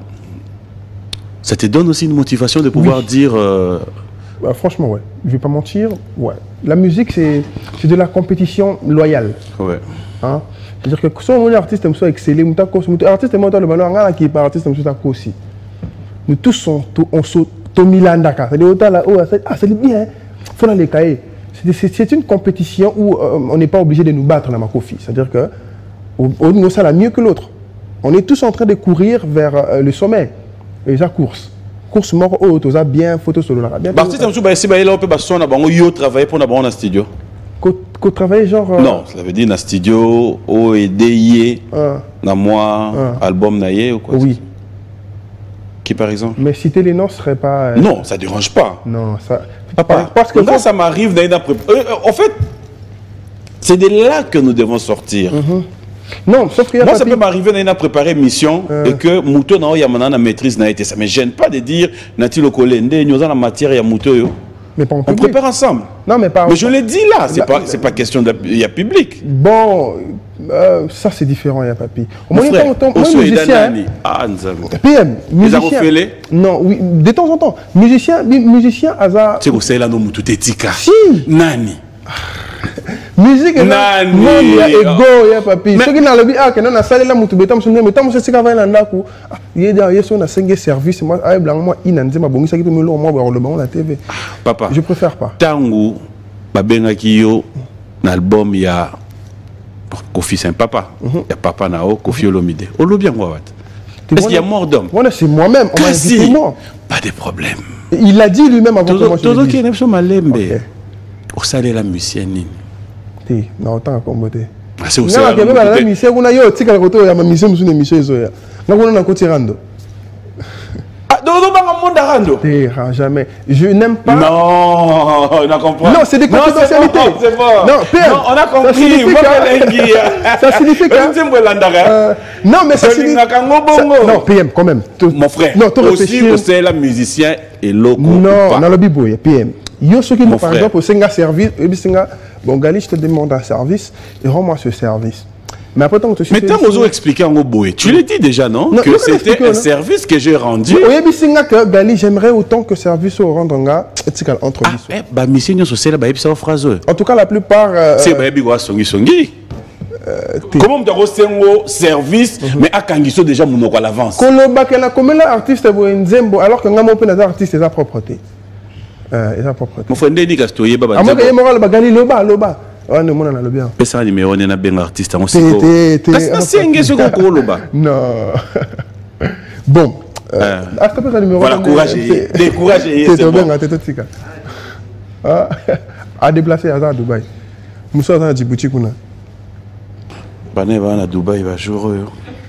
ça te donne aussi une motivation de pouvoir oui. dire. Euh, Bah, franchement, ouais. Je ne vais pas mentir. Ouais. La musique, c'est de la compétition loyale. Ouais. Hein? C'est-à-dire que si on est artiste, on soit excellé, on est artiste, on est le ballon, on qui est pas artiste, on est aussi. Nous tous sommes, on sont au Milan Dakar. C'est-à-dire, là, oh, ah, c'est bien. Il faut les cahiers. C'est une compétition où euh, on n'est pas obligé de nous battre dans ma Kofi. C'est-à-dire que on nous ça mieux que l'autre. On est tous en train de courir vers euh, le sommet, les courses. Course mort haute, tu as bien photo sur le bien. Bah, si tu as si bah là on peut passer on a yo travailler pour d'abord en studio. Qu'on travaille genre euh... Non, ça veut dire dans studio o aider dans moi album naie ou quoi. Oui. Qui par exemple? Mais citer les noms serait pas euh... Non, ça dérange pas. Non, ça Papa, parce que là ça m'arrive d'aller d'après. En fait, c'est de là que nous devons sortir. Mm-hmm. Non, sauf que moi, ça peut m'arriver à préparer une mission euh. et que Mouto n'a pas maîtrise. Ça ne me gêne pas de dire Nati le Kolende, nous avons la matière, il y a Mouto. Mais pas en on prépare ensemble. Non, mais pas. Mais je l'ai dit là, c'est pas, c'est pas question de. Il y a public. Bon, euh, ça c'est différent, il y a papi. Mon frère, moi, musicien. Ah, nous P M, musicien. Non, oui, de temps en temps. Musicien, musicien, hasard. C'est que c'est là, nous, Mouto Tetika. Si. Nani. Musique est là, il y a ego, il y a papi. Ceux qui n'ont pas dit que nous avons salé là, nous avons dit que nous avons dit que nous avons dit que nous avons service. Moi, je suis venu la T V. Papa, je préfère pas. Tango, Babengakiyo, l'album, il y a Kofi Saint Papa. Il y a Papa Nao, Kofi Olomide. Olobien Wawat. Est-ce qu'il y a mort d'homme? C'est moi-même. Pas de problème. Il l'a dit lui-même avant de commencer. Todo qui est malembe. Au salaire la musicienne. Non, autant comme beauté. C'est aussi la mission. On a eu aussi quelque chose. Il y a ma mission, une mission. Nous on a côté rando. Ah, donc on va monde rando. Jamais. Je n'aime pas. Non, on a compris. Non, c'est des confidentialités. C'est bon. Non, on a compris. Ça signifie que. Non, mais ça signifie. Non, P M quand même. Mon frère. Non, aussi c'est la musicien et loco. Non, dans le biboy, P M. Yo ce qui nous par exemple au Senga service, et Senga bon Gali je te demande un service et rends-moi ce service. Mais après tant que tu Mais t'as besoin expliquer en Oboé. Tu l'as dit déjà non, non que c'était un service que j'ai rendu. Oui, Senga que Gali j'aimerais autant que service au rendre nga etikal entre nous. Ah, bah mission nous c'est là bah ça phrase. En tout cas la plupart c'est bah bigo songi songi. Comment tu as un service mais à Kangiso déjà mon à l'avance. Koloba que la comme là artiste bo nzembo alors que nga mo pe artiste sa propreté. Euh, et ça propre. Mon frère Denis Gastoye baba. Ah moi que moral bagali loba loba. Ouais non mon na le bien. Pesa numéro on est na ben artiste on sait quoi. Parce que c'est un ce qu'on loba. Non. Bon. Euh, ah tu peux numéro. Voilà courage et courage et c'est bon. Tu es tika. Ah à déplacer à Dubaï. Moussa dans Djibouti kuna. Bane va à Dubaï, va jouer.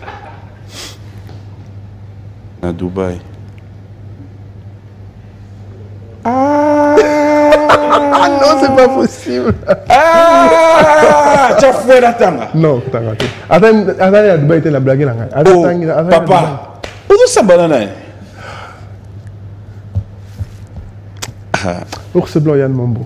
À Dubaï. Ah, Ah non, c'est pas possible. ah, tu as fait la tanga. Non, t'as raté. Attends, attends, à Dubaï, t'es la blague là. Oh, papa. Où est-ce que banane? Ours blanc, Yann Mambo.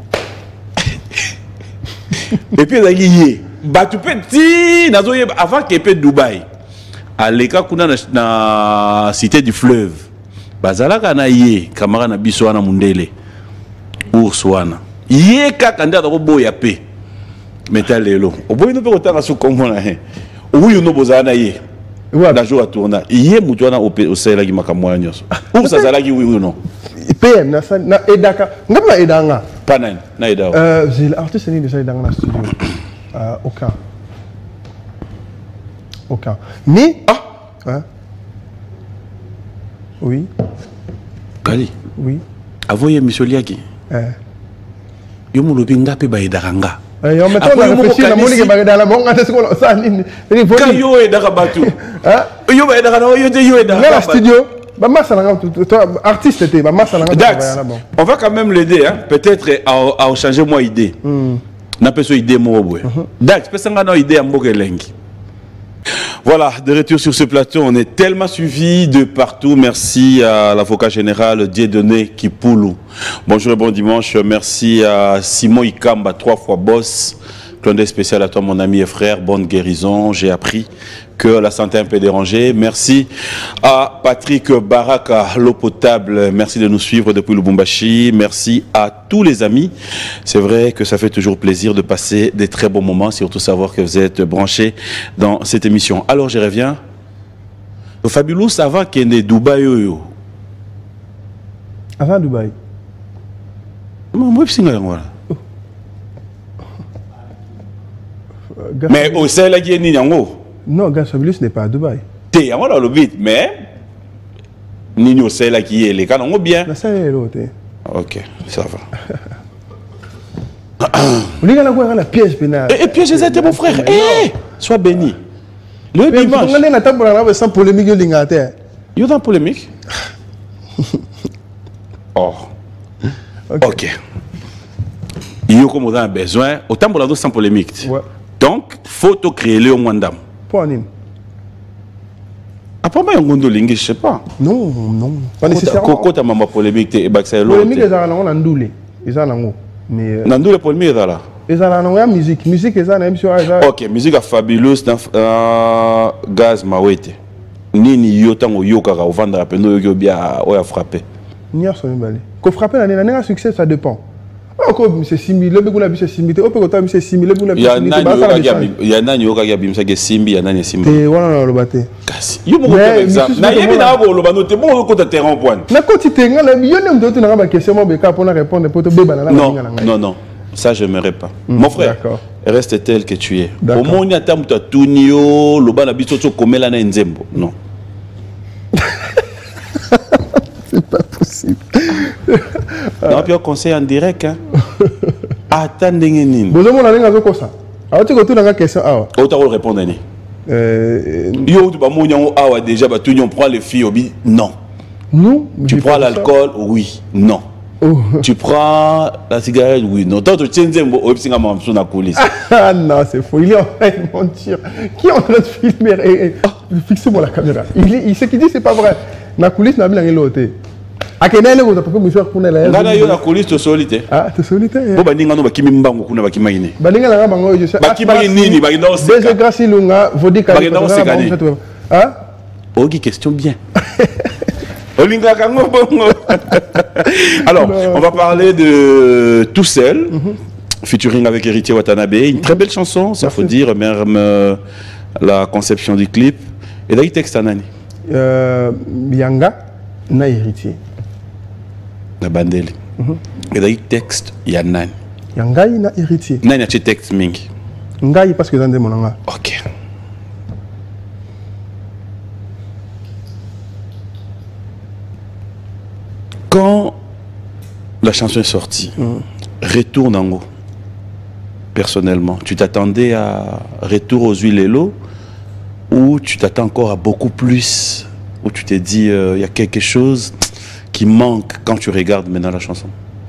Et puis, il y a tu peux dire, avant qu'il y ait Dubaï, à l'écart qu'on a dans la cité du fleuve, bazala kana yé, camarade na biso wana mundele, ours wana. Yé ka kanda da boya pe. Metalelo. Oboy no pe otanga su komona he. Oboy no bozana yé. Ouais, la jour à tourner. Yé mutu wana au sela ki makamwa nyoso. Ours azala ki oui ou non. P M na sa na edaka. Ngapa edanga? Panan, na edao. Euh, j'ai l'artiste ni déjà dans la studio. Euh, aucun. Aucun. Mais Ah, hein? Oui, Kali. oui. Avoye monsieur Liaki. Euh. Yo mo lobi ngape ba edaranga. Et en mettant dans réfléchir la monique est dans la banque, est-ce qu'on ça ni Quand yo edara batu. Hein? Yo ba edara no yo de yo edara. Dans la studio, bah massa là toi artiste était, bah massa là Dax, on va quand même l'aider hein, peut-être à, à changer moi idée. Mm. N'a pas so idée moi boy. Dax, peut-être nga no idée à mbokelengi. Voilà, de retour sur ce plateau, on est tellement suivi de partout. Merci à l'avocat général Dieudonné Kipoulou. Bonjour et bon dimanche. Merci à Simon Ikamba, trois fois boss. Clin d'œil spécial à toi, mon ami et frère. Bonne guérison. J'ai appris que la santé est un peu dérangée. Merci à Patrick Baraka, l'eau potable. Merci de nous suivre depuis Lubumbashi. Merci à tous les amis. C'est vrai que ça fait toujours plaisir de passer des très bons moments, surtout savoir que vous êtes branchés dans cette émission. Alors, je reviens. Le Fabulous, avant qu'il y ait Dubaï. Avant Dubaï. Mais au Sahel, il y a ni yango. Non, Gaz Fabulous n'est pas à Dubaï. T'es yango dans le but, mais ni au Sahel qui est les cas non bien. La salle est l'autre. Ok, ça va. Vous les gars, on a piège pénal. Et puis j'ai été mon frère. Eh, sois béni. Le dimanche. On a table là sans polémique au lingataire. Il y a une polémique. Oh. Ok. Il y a comme on a besoin. Autant pour la sans polémique. Ouais. Donc, faut te créer le Mwandam. Pour Nîmes. Après, moi, on je sais pas. Non, non. Pas nécessairement. Quand tu as ma polémique, et bah, c'est l'autre. Polémique, ils ont un ndoulé. Ils ont un mais. Ndoulé polémique, ils ont là. Ils ont un musique. Musique, ils ont un émission. Ok, musique fabuleux dans Gaz Mawete. Nini yotango yokara au vendre à peine yo bien ou à frapper. Ni à son balai. Qu'on frappe l'année, l'année un succès, ça dépend. Encore, c'est simili. Le bégoula c'est simili. Au pégota c'est simili. Le bégoula il y a nani yoka il y a nani yoka ya bimsa ke simbi il y a nani simbi. Et voilà le baté. Kasi. Yo mo par exemple. Na yebi na bo lo banote bon ko ta terrain point. Na koti tenga la yo nem dotu na ba question mo be ka pour répondre pour te beba na la non non non. Ça je m'aimerais pas. Mon frère. Reste tel que tu es. Au moins ni atam ta tunio lo ba na biso to komela na nzembo. Non. C'est pas possible. Non, puis on conseille en direct. Hein. Attendez, Nini. Vous avez un peu de ça. Alors, tu as une question. Où tu as répondre, Nini? Yo, tu vas déjà, tu prends les filles. Non. Non. Tu prends l'alcool? Oui. Non. Oh. Tu prends la cigarette? Oui. Non. Toi, tu tiens un peu Ah non, c'est faux. Il est en train de mentir. Qui est en train de filmer? Fixez-moi la caméra. Il sait qu'il dit c'est pas vrai. La coulisse n'a pas l'autre. A Kenya leo utapata mwisho kuna la. Ngana yo na coulisse to solité. Ah, to solité. Bo baninga no bakimi mbango kuna bakima ine. Baninga la bango je sais. Bakima nini bakina oseka. Déjà grâce lunga vodika. Bakina oseka ni. Hein? Ogi question bien. Olinga kango bongo. Alors, on va parler de Tout seul. Mm-hmm. Featuring avec Héritier Watanabe, une très belle chanson, ça faut dire, même euh, la conception du clip. Et là, il texte à Nani euh, Yanga, na Héritier. La bandele. Et là, il texte, il y a Nani. Yanga, na Héritier. Nani a texte Ming. Ngai parce que j'en ai mon anga. Ok. Quand la chanson est sortie, mm. Retourne en haut. personnellement? Tu t'attendais à Retour aux huiles et l'eau ou tu t'attends encore à beaucoup plus? Ou tu t'es dit, il euh, y a quelque chose qui manque quand tu regardes maintenant la chanson?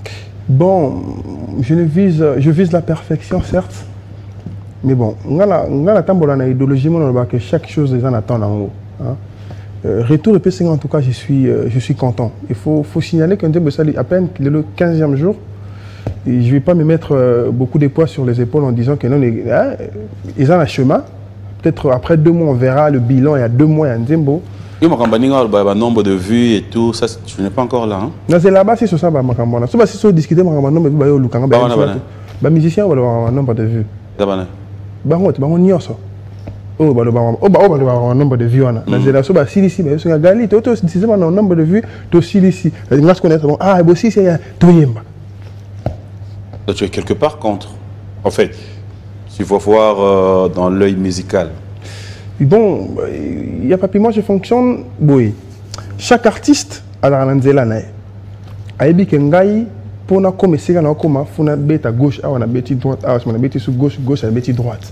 Bon, je, ne vise, je vise la perfection, certes. Mais bon, on a la idéologie, que chaque chose est en attendant en haut. Hein. Euh, retour de P C, en tout cas, je suis, euh, je suis content. Il faut, faut signaler qu'un à peine qu'il est le quinzième jour. Et je ne vais pas me mettre euh, beaucoup de poids sur les épaules en disant que non, hein, ils ont un chemin. Peut-être après deux mois, on verra le bilan. Il y a deux mois, il y a un Zembo. Il y a un nombre de vues et tout. Ça, tu n'es pas encore là. Hein? Non, c'est là-bas, c'est sur ça. Si on discute de nombre de vues, les musiciens ont un nombre de vues. Bango tu bango nyoso oh ba ba oh ba oh ba nombre de vues wana na zela so ba silisi ba so gali to to c'est un nombre de vues to silisi ngas connaître bon ah bo si c'est to yemba. Tu es quelque part contre en fait il faut voir euh, dans l'œil musical. Bon il y a pas moi je fonctionne boy chaque artiste a la nzela na ayebi ke ngai pour na comme c'est na comme funa beta gauche ah on a beti droite ah on a beti sur gauche gauche a beti droite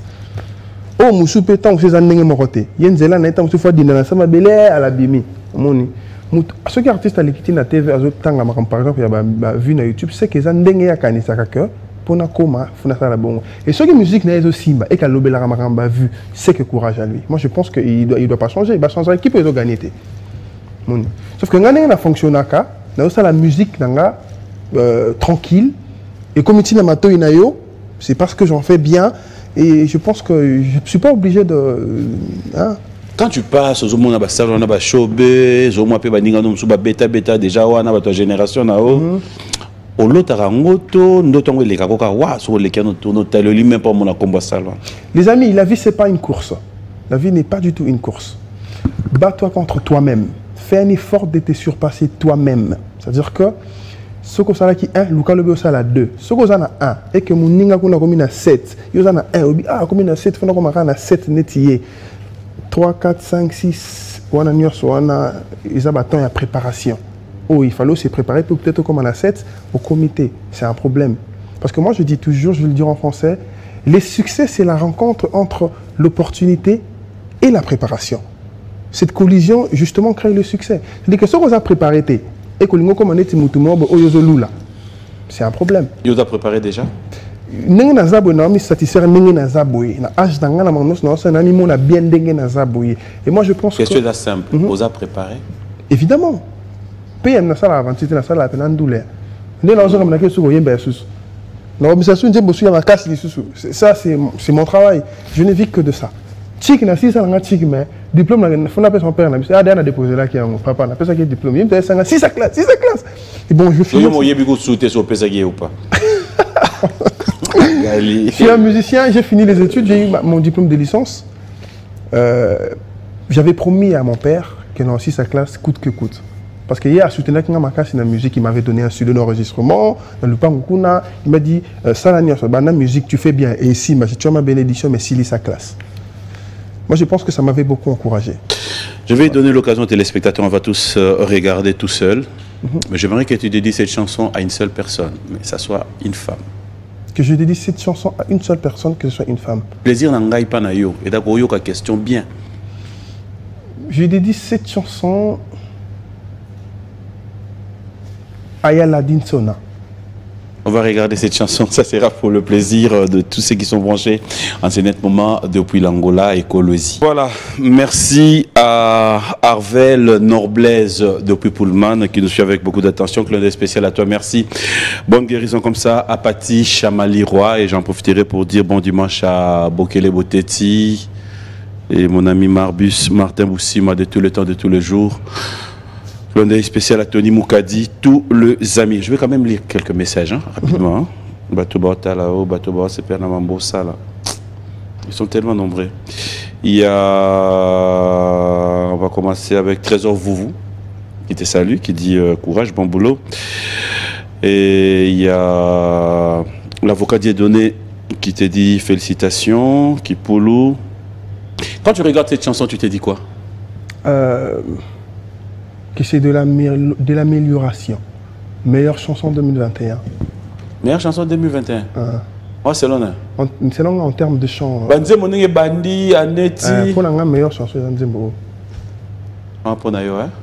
oh musu pétant ces années mon côté yenzela na temps fois dina na sama belé à la bimi moni ceux qui artistes à l'équité na T V azo tanga par exemple il y a ba vu na YouTube c'est que ça ndenge ya kanisa kaka pour na comme funa ça la bon et ceux qui musique na ezo simba et ka lobela makamba vu c'est que courage à lui moi je pense que il doit il doit pas changer il va changer qui peut gagner moni sauf que ngane na fonctionnaka na ça la musique nanga Euh, tranquille et comme ici Namato Inayo c'est parce que j'en fais bien et je pense que je ne suis pas obligé de hein? Quand tu passes aux hommes on a showbiz aux hommes pe beta beta déjà on a ta génération na o au l'autre rangoto ndoto les kakoka wa sur les canaux tourno tel lui même pas mon combat salon. Les amis, la vie c'est pas une course, la vie n'est pas du tout une course. Bats-toi contre toi-même, fais un effort de te surpasser toi-même, c'est-à-dire que ce que ça qui un, Luka Lobe ça la deux. Ce que ça na un et que mon ninga kuna comme na sept. Yo ça na un obi ah comme na sept, fona comme na sept netier. trois quatre cinq six wana nyoso wana ils abattent la préparation. Oh, il fallait se préparer pour peut-être comme on a sept au comité. C'est un problème. Parce que moi je dis toujours, je vais le dire en français, les succès c'est la rencontre entre l'opportunité et la préparation. Cette collision justement crée le succès. C'est-à-dire que ce qu'on a préparé et que l'on comme c'est un problème. Vous avez préparé déjà? Nengi na zabo na mi satisfaire nengi na zabo na âge d'anga na manos na ça nani mon a bien dengue na zabo et moi je pense que question là simple vous avez préparé évidemment P M na sala aventure na sala pena ndule ndé na zo na ke suko yemba susu na obisation nje bosu ya makasi li susu ça c'est c'est mon travail je ne vis que de ça Chic na six ça na chic mais diplôme na faut na son père na ah dernier déposé là qui a mon papa na ça qui diplôme il me ça na six classe six classe et bon je finis yo mo yebi ko souter sur pesa ou pas. Je suis un musicien, j'ai fini les études, j'ai eu mon diplôme de licence. Euh, J'avais promis à mon père que dans sa classe coûte que coûte. Parce qu'il y a soutenu que ma casse la musique, il m'avait donné un studio d'enregistrement, dans le Pangukuna, il m'a dit Salania, sur la musique, tu fais bien. Et ici, tu as ma bénédiction, mais s'il est sa classe. Moi, je pense que ça m'avait beaucoup encouragé. Je vais donner l'occasion aux téléspectateurs, on va tous euh, regarder tout seul. Mm-hmm. Mais j'aimerais que tu dédies cette chanson à une seule personne, mais ça soit une femme. Que je dédie cette chanson à une seule personne, que ce soit une femme. Plaisir n'angaï pas na yo. Et d'accord, yo ka question bien. Je dédie cette chanson à Yaladin Sona. On va regarder cette chanson, ça sera pour le plaisir de tous ceux qui sont branchés en ce net moment depuis l'Angola et Colosie. Voilà, merci à Arvel Norblaise depuis Pullman qui nous suit avec beaucoup d'attention. Clin d'œil spécial à toi, merci. Bonne guérison comme ça à Pati Chamali Roy et j'en profiterai pour dire bon dimanche à Bokele Boteti et mon ami Marbus Martin Boussima de tous les temps, de tous les jours. Clin d'œil spécial à Tony Moukadi, tous les amis. Je vais quand même lire quelques messages hein, rapidement. Hein. Batouba Talao, Batouba Seper Namambo Sala. Ils sont tellement nombreux. Il y a. On va commencer avec Trésor Vouvou, qui te salue, qui dit euh, courage, bon boulot. Et il y a l'avocat Dieudonné qui te dit félicitations, qui poulou. Quand tu regardes cette chanson, tu te dis quoi? euh... que c'est de l'amélioration. Meilleure chanson deux mille vingt et un. Meilleure chanson deux mille vingt et un. Ah. Moi, c'est l'honneur. C'est long en termes de chant. Banze Moninge Bandi, Aneti. Pour la meilleure chanson de Nzembo. Ah, pour Nayo, hein?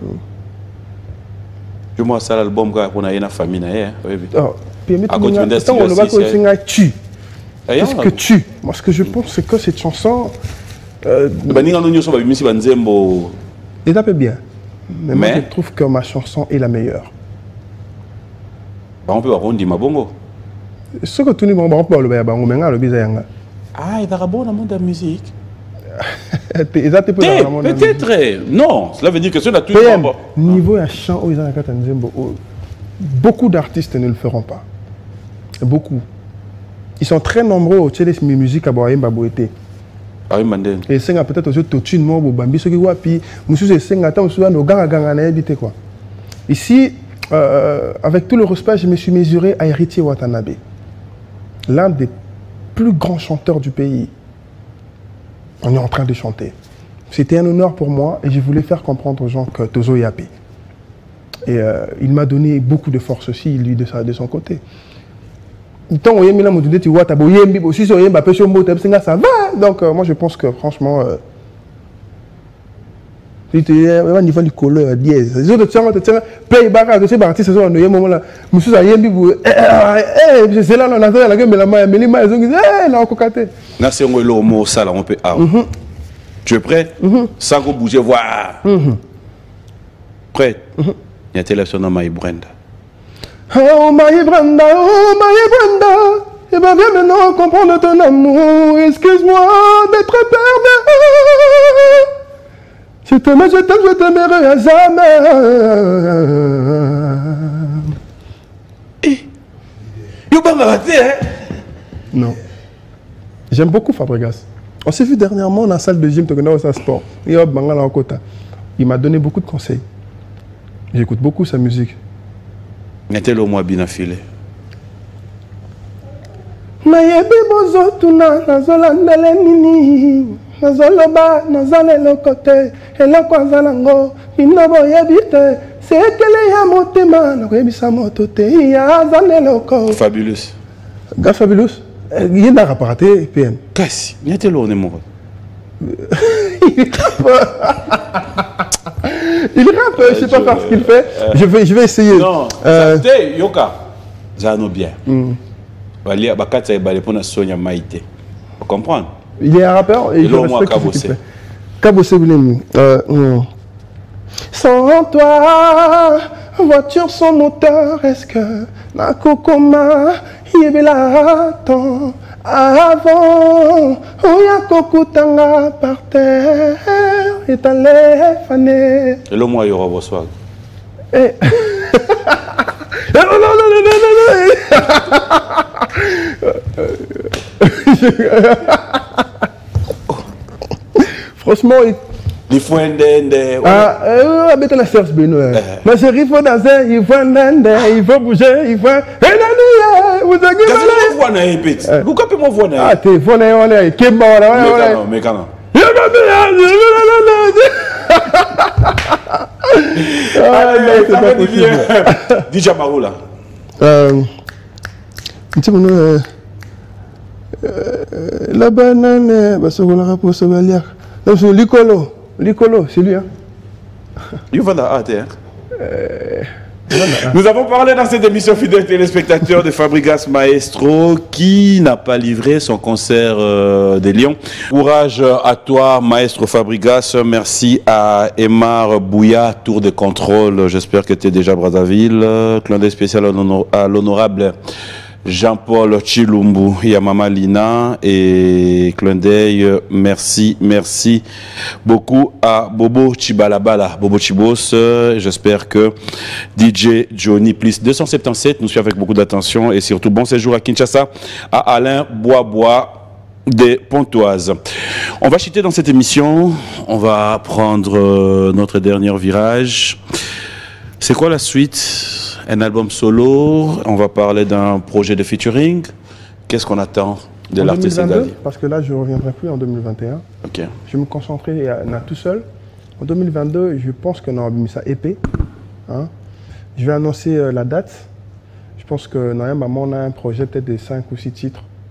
Je moi, ça l'album pour Nayo, la famille, hein? Oui, oui. Oh, puis, mais à continuer tu on ne va pas tu. Qu'est-ce que tu? Moi, ce que je pense, c'est que cette chanson. Baninga Nonyo sont Babimisi Banzembo. Il tape bien. Mais, mais moi, je trouve que ma chanson est la meilleure. On peut avoir dit ma bongo. Ce que tu dis, on peut le faire, on peut le faire. Ah, il est bon dans le monde de la musique. Peut-être. Non, cela veut dire que cela tout le monde. Niveau à chant, beaucoup d'artistes ne le feront pas. Beaucoup. Ils sont très nombreux au Tchélis musique à Boaïm Babouété. Et c'est peut-être aussi tout une mort au Bambi, ce qui voit, puis monsieur c'est cinq ans, souvent nos gars à habité quoi. Ici, euh, avec tout le respect, je me suis mesuré à Héritier Watanabe, l'un des plus grands chanteurs du pays. On est en train de chanter. C'était un honneur pour moi et je voulais faire comprendre aux gens que Tozo est happy. Et euh, il m'a donné beaucoup de force aussi, lui, de, sa, de son côté. Tant on y a mis la moto, tu vois, tu as aussi sur un peu sur moto, ça va. Donc, euh, moi, je pense que franchement, tu es au niveau du couleur, dièse. Les autres, tu sais, paye barra, tu sais, parti, c'est ça, on est un moment là. Monsieur, ça y est, c'est là, on a fait la gueule, mais la main, mais les mains, ils ont dit, eh, là, on cocaté. Là, c'est un mot, ça, là, on peut. Tu es prêt? Sans qu'on bouge, voir. Prêt? Il y a un téléphone dans ma Brenda. Oh my Brenda, oh my Brenda, et ben viens maintenant comprendre ton amour, excuse-moi d'être perdu. Je t'aime, je t'aime, je t'aimerai à jamais. Yo banga raté, hein? Non. J'aime beaucoup Fabregas. On s'est vu dernièrement dans la salle de gym, tu connais ça sport. Il m'a donné beaucoup de conseils. J'écoute beaucoup sa musique. N'était-ce pas bien affilé? Nayebi bozo tuna nazolanda lenini nazoloba nazalelo kote eloko azalango bino boyebi te sekele ya motema nakoyebisa moto te ya azaneloko. Fabulous. Gars Fabulous, il y a un rapport à P M. Qu'est-ce qu'il y a de l'eau, il rappe, je ne sais pas faire ce qu'il fait. Euh, je, vais, je vais essayer. Non, euh, ça fait Yoka. Ça nous bien. Mm. Vous comprenez? Il est un rappeur et, et je respecte ce qu'il fait. Kabossé Boulemi. Sans toi, voiture sans moteur, est-ce que la cocoma yébela ton avant, on y a Kokutanga par terre, et t'as l'air fané. Et le mois, il y aura vos soirs. Eh. Non, non, non, non, non, non. Franchement, il... Il faut un dende. Ah, euh, avec la first bino. Ma chérie, il faut danser, il faut un dende, il faut bouger, il faut. Et la nuit, vous avez vu. Vous voyez un répète. Vous capez mon voix. Ah, t'es voix, on est. Qu'est-ce que c'est? Mais quand même. Mais quand même. Dis Jamarou là. Euh. Tu sais, mon. La banane, bah, ça va la rapporter, ça va lire. Non, c'est l'icolo. L'icolo, c'est lui, hein. Il va là, hein. Nous avons parlé dans cette émission, fidèles téléspectateurs, de Fabregas Maestro qui n'a pas livré son concert euh, des Lions. Courage à toi, Maestro Fabregas. Merci à Emar Bouya, tour de contrôle. J'espère que tu es déjà à Brazzaville. Clin d'œil spécial à l'honorable Jean-Paul Chilumbu, Yamama Lina et clin d'œil, merci, merci beaucoup à Bobo Chibalabala, Bobo Chibos. J'espère que D J Johnny Plus deux cent soixante-dix-sept nous suit avec beaucoup d'attention et surtout bon séjour à Kinshasa, à Alain Bois-Bois des Pontoises. On va chuter dans cette émission, on va prendre notre dernier virage. C'est quoi la suite? Un album solo, on va parler d'un projet de featuring. Qu'est-ce qu'on attend de l'artiste sénégalais? Parce que là, je ne reviendrai plus en deux mille vingt et un. Okay. Je vais me concentrer à, à tout seul. En deux mille vingt-deux, je pense qu'on aura mis ça épais. Hein. Je vais annoncer euh, la date. Je pense que normalement, on a un projet peut-être de cinq ou six titres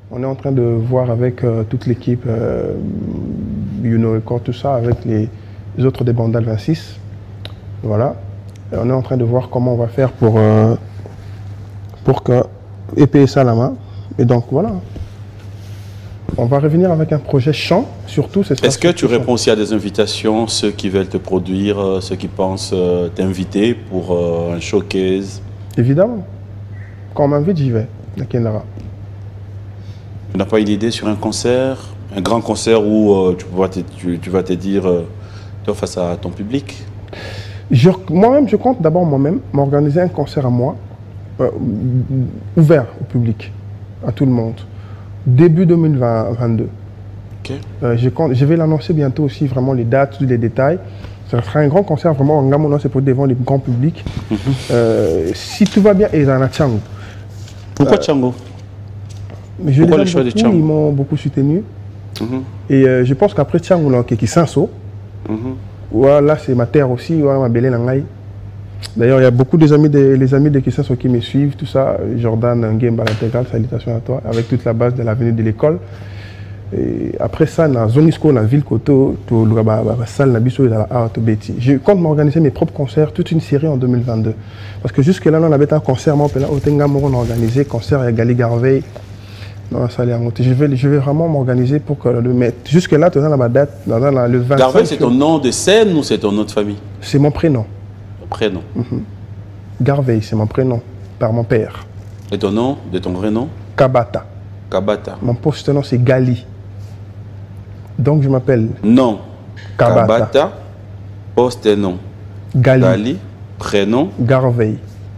On est en train de voir avec euh, toute l'équipe, euh, Uno Record, tout ça, avec les, les autres des Bandal vingt-six. Voilà. Et on est en train de voir comment on va faire pour, euh, pour que épée ça la main. Et donc voilà. On va revenir avec un projet chant, surtout. Est-ce que tu réponds aussi à des invitations, ceux qui veulent te produire, euh, ceux qui pensent euh, t'inviter pour euh, un showcase? Évidemment. Quand on m'invite, j'y vais. Tu n'as pas une idée sur un concert, un grand concert où euh, tu, vas te, tu, tu vas te dire, euh, toi face à ton public? Moi-même, je compte d'abord moi-même m'organiser un concert à moi, euh, ouvert au public, à tout le monde. Début deux mille vingt-deux. Okay. Euh, je, compte, je vais l'annoncer bientôt aussi, vraiment les dates, tous les détails. Ça sera un grand concert, vraiment, en gamme, c'est pour devant les grands publics. Mm-hmm. euh, si tout va bien, et dans la Tchango. Pourquoi euh, Tchango? Je Pourquoi les le choix beaucoup, de Tchango? Ils m'ont beaucoup soutenu. Mm-hmm. Et euh, je pense qu'après Tchango, là, qui est Sanso, mm-hmm. voilà, c'est ma terre aussi, voilà, ma belle Nangaï. D'ailleurs, il y a beaucoup des amis de, les amis de Kissaso qui me suivent, tout ça. Jordan Ngemba l'intégral, salutations à toi, avec toute la base de l'avenue de l'école. Et après ça, dans Zonisco, dans la ville Koto, la salle Nabiso et dans la Art Betty. Je compte m'organiser mes propres concerts, toute une série en deux mille vingt-deux. Parce que jusque-là, on avait un concert, moi, au Tengam, on a organisé, concert à Gali Garvey, dans la salle Yangote. Je vais, je vais vraiment m'organiser pour que le mettre. Jusque-là, tu as la date, dans le vingt-cinq. Garvey, c'est ton nom de scène ou c'est ton nom de famille? C'est mon prénom. Prénom. Mm-hmm. Garvey, c'est mon prénom, par mon père. Et ton nom, de ton vrai nom? Kabata. Kabata. Mon post-nom, c'est Gali. Donc, je m'appelle... Non. Kabata. Kabata. Post-nom. Gali. Gali. Prénom. Garvey.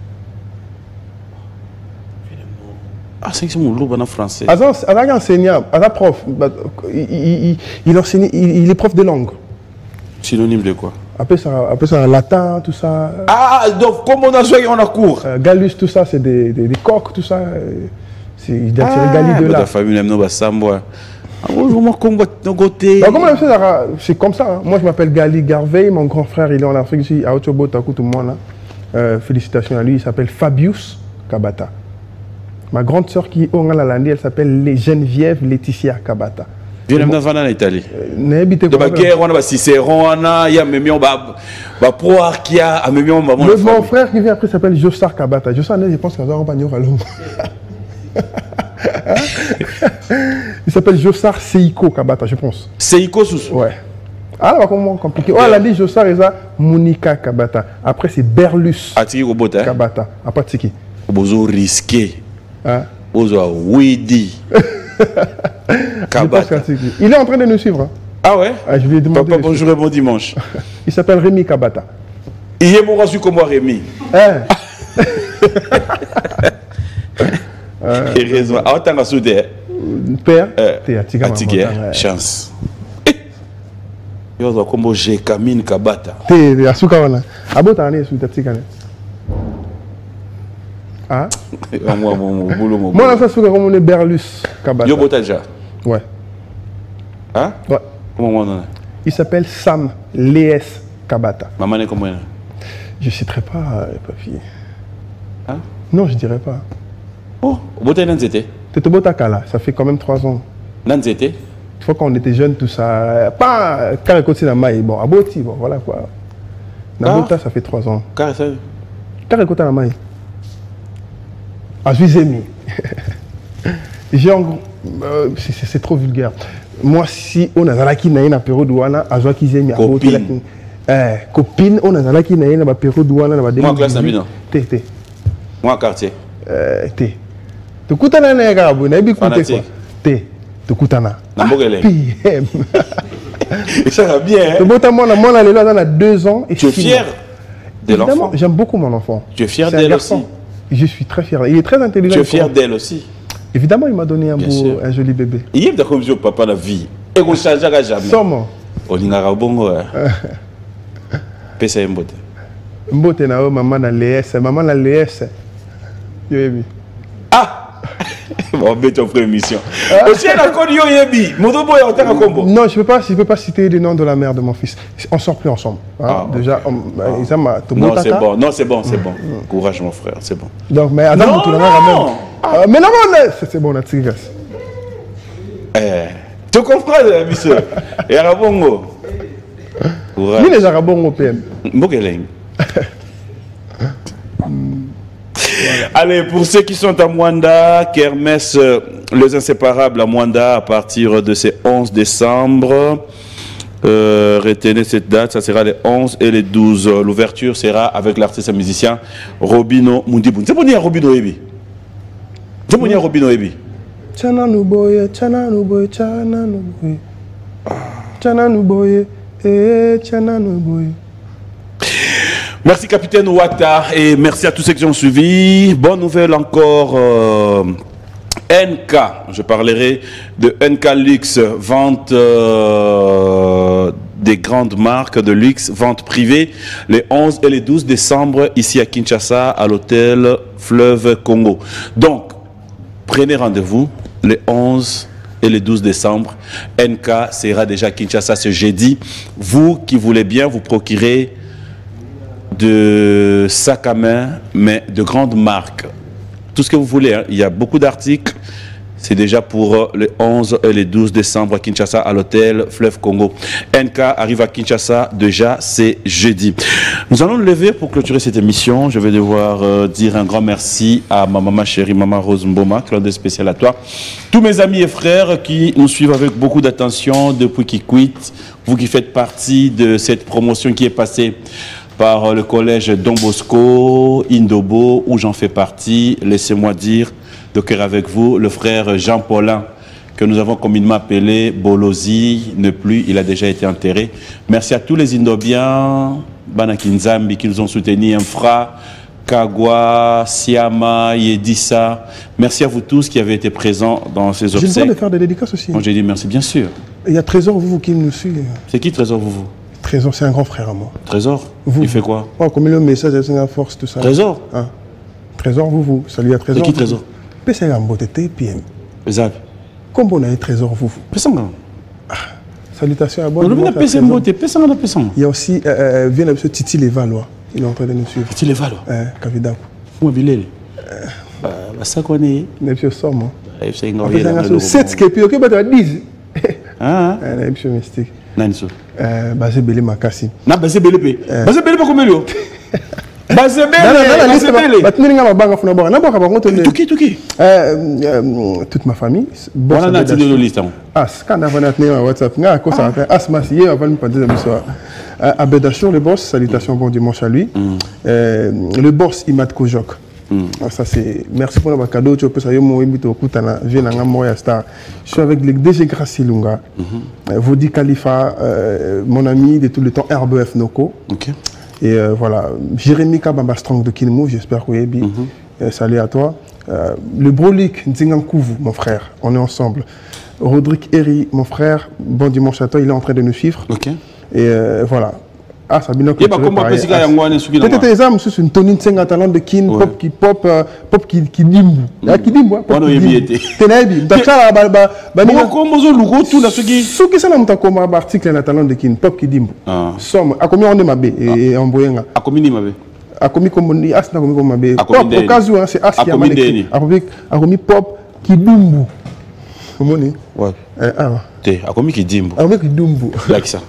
Ah, c'est mon loup en français. Avec un enseignant, avec un prof, il, il, il, enseigne, il, il est prof de langue. Synonyme de quoi? Après ça, après ça, latin, tout ça. Ah, donc comme on a joué, on a cours. Euh, Gallus, tout ça, c'est des, des, des coques, tout ça. C'est il a tiré ah, Gali de là. La famille n'aime pas ça, moi. Comment côté. C'est comme ça. Hein. Moi, je m'appelle Gali Garvey. Mon grand frère, il est en Afrique ici, à Ochobo, tout le monde. Euh, félicitations à lui. Il s'appelle Fabius Kabata. Ma grande sœur qui est au Ngalalandi, elle s'appelle Geneviève Laetitia Kabata. Je n'aime pas en Italie. De la guerre, on a Cicéron, il y a Mémion, Bapoir qui a Mémion. Mon frère qui vient après s'appelle Jossar Kabata. Jossar, je pense qu'on va en à l'homme. Il s'appelle Jossar Seiko Kabata, je pense. Seiko Soussou? Ouais. Ah là, comment compliqué. Oh, elle a dit Jossar et ça, Monica Kabata. Après, c'est Berlus Kabata. Après, Tiki. Bozo risqué. Hein? Bozo Widi. Kabata. Il est en train de nous suivre. Hein. Ah ouais? Ah, je lui ai demandé. Papa, bonjour et bon dimanche. Il s'appelle Rémi Kabata. Il est mon reçu comme moi, Rémi. Hein? Euh, et raison. Ah, t'as un soudé. Père, t'es Atiga. Chance. Yo, zo kombo je Kamine Kabata. T'es asuka wana. Abota ane su Atiga. Ah? Moi, mon boulot, mon. Moi, ça suka comme on est Berlus Kabata. Yo bota déjà. Ouais. Hein? Ouais. Comment on a? Il s'appelle Sam Lées Kabata. Maman est comment? Je ne citerai pas, papi. Hein? Non, je ne dirais pas. Oh, Bota Nanzete? T'es Botakala, ça fait quand même trois ans. Nanzete? Une fois qu'on était jeunes, tout ça. Pas quand côté dans maï, bon, à Boti, bon, voilà quoi. Nabota, ça fait trois ans. Car ça? Quand côté dans maï. À Zuizemi. Genre, euh, c'est trop vulgaire. Moi, si on a zalaki na une période où on a à Zuizemi, à Boti, eh, copine, on a zalaki na une période où on a moi, classe Namino. T T. Moi, quartier. Euh, T. Tukutana na yakabu na bikute quoi. T. Tukutana. Nambogele. P M. Ça va bien. Hein? Moi, moi, elle a deux ans. Et tu es fier de l'enfant? J'aime beaucoup mon enfant. Tu es fier d'elle aussi? Je suis très fier. Il est très intelligent. Tu es fier d'elle aussi? Évidemment, il m'a donné un, beau, un joli bébé. Il y a comme je papa la vie. Et on ne changera jamais. Somme. On y a bongo. Pesa mbote. Mbote na o maman na l'E S. Maman na l'E S. Ah! Bon, on met ton frère émission. Aussi, elle a connu Yoyebi. Modobo est en terre à combo. Non, je ne peux, peux pas citer les noms de la mère de mon fils. On ne sort plus ensemble. Hein? Ah, déjà, on, bah, ah. ils ont, non, c'est bon. Non, c'est bon, c'est bon. Mmh. Courage, mon frère, c'est bon. Donc, mais attends, non, tout non. Même. Ah, mais non, c'est bon, on a tiré. Eh, tu comprends, monsieur? Et à Bongo. Ni les Arabons au P M. Mbokeleng. Allez, pour ceux qui sont à Mwanda, Kermesse, euh, les inséparables à Mwanda à partir de ce onze décembre. Euh, retenez cette date, ça sera les onze et les douze. L'ouverture sera avec l'artiste musicien Robino Mundibou. C'est bon, il y a Robino Ebi. C'est bon, il y a Robino Ebi. Tchana nuboye, tchana nuboye, tchana nuboye. Tchana nuboye, eh, tchana nuboye. Merci capitaine Ouatta et merci à tous ceux qui ont suivi. Bonne nouvelle encore. Euh, N K, je parlerai de N K Luxe, vente euh, des grandes marques de luxe, vente privée, les onze et les douze décembre ici à Kinshasa, à l'hôtel Fleuve Congo. Donc, prenez rendez-vous les onze et les douze décembre. N K sera déjà à Kinshasa ce jeudi. Vous qui voulez bien vous procurer de sacs à main, mais de grandes marques. Tout ce que vous voulez, hein. Il y a beaucoup d'articles. C'est déjà pour les onze et les douze décembre à Kinshasa, à l'hôtel Fleuve Congo. N K arrive à Kinshasa déjà, c'est jeudi. Nous allons le lever pour clôturer cette émission. Je vais devoir euh, dire un grand merci à ma maman chérie, maman Rose Mboma, clin d'œil spécial à toi. Tous mes amis et frères qui nous suivent avec beaucoup d'attention depuis Kikwit, vous qui faites partie de cette promotion qui est passée par le collège Don Bosco, Indobo, où j'en fais partie. Laissez-moi dire de cœur avec vous, le frère Jean Paulin, que nous avons communément appelé Bolozi, ne plus, il a déjà été enterré. Merci à tous les Indobiens, Banakinzambi, qui nous ont soutenus, Infra, Kagwa, Siama, Yedissa. Merci à vous tous qui avez été présents dans ces obsèques. J'ai le droit de faire des dédicaces aussi. Moi, j'ai dit merci, bien sûr. Il y a Trésor, vous, vous qui nous suivez. C'est qui Trésor, vous, vous? Trésor, c'est un grand frère à moi. Trésor, vous, il fait quoi? Oh, comme le message, c'est la force, tout ça. Trésor, hein? Trésor, vous, vous. Salut à Trésor. C'est qui Trésor? P C M B T T P M. Exact. Comme on a un Trésor, vous, vous. P C M. Ah, salutations à moi. Il y a aussi, euh, vient M. Titi Levalois. Il est en train de nous suivre. Titi Levalois. Euh, Kavidakou. Où est-il? Bah, ça qu'on est. M. Somme. C'est un sept ce qui est plus que tu as dix. Ah, M. Mystique. Nanso. Euh, Basé Belé Makassi. Na Basé Belé P. Basé Belé pas comme lui. Basé Belé. Basé Belé. Batni nga mabanga funa bora. Na boka ba ngoto. Tuki tuki. Euh toute ma famille. Bon on a dit de liste. Ah, quand on a tenu WhatsApp, nga ko ça fait as masié avant de partir de soir. Abedachon le boss, salutations bon dimanche à lui. Euh le boss Imad Kojok. Mm. Ça c'est merci pour le cadeau tu peux ça yo mo invité au kutana vient nga moya star. Je suis avec le D G Gracie Lunga. Mm -hmm. euh, Vodi Khalifa euh, mon ami de tout le temps R B F Noko. OK. Et euh, voilà, Jérémy Kabamba Strong de Kinmove, j'espère que vous êtes bien. Mm -hmm. euh, salut à toi. Euh, le Brolik Nzingankouvu, mon frère, on est ensemble. Rodrigue Eri, mon frère, bon dimanche à toi, il est en train de nous suivre. OK. Et euh, voilà. Ah, ça bien que peut-être les âmes, c'est une tonine de talent de kin, pop qui pop, euh, pop qui qui dimbu. Ah, qui dimbu, pop qui dimbu. Tenabi, d'accord, bah bah bah. Bon, comment on logo tout là ce qui. Ce qui ça n'a pas comme un article dans talent de kin, pop qui dimbu. Somme, à combien on est mabé et envoyé nga. À combien mabé. À combien comme on dit, as na combien comme mabé. Pop au cas où c'est as qui a mal. À combien à combien pop qui dimbu. Comment on dit? Ouais. Ah. Té, à combien qui dimbu. À combien qui dimbu. Like ça.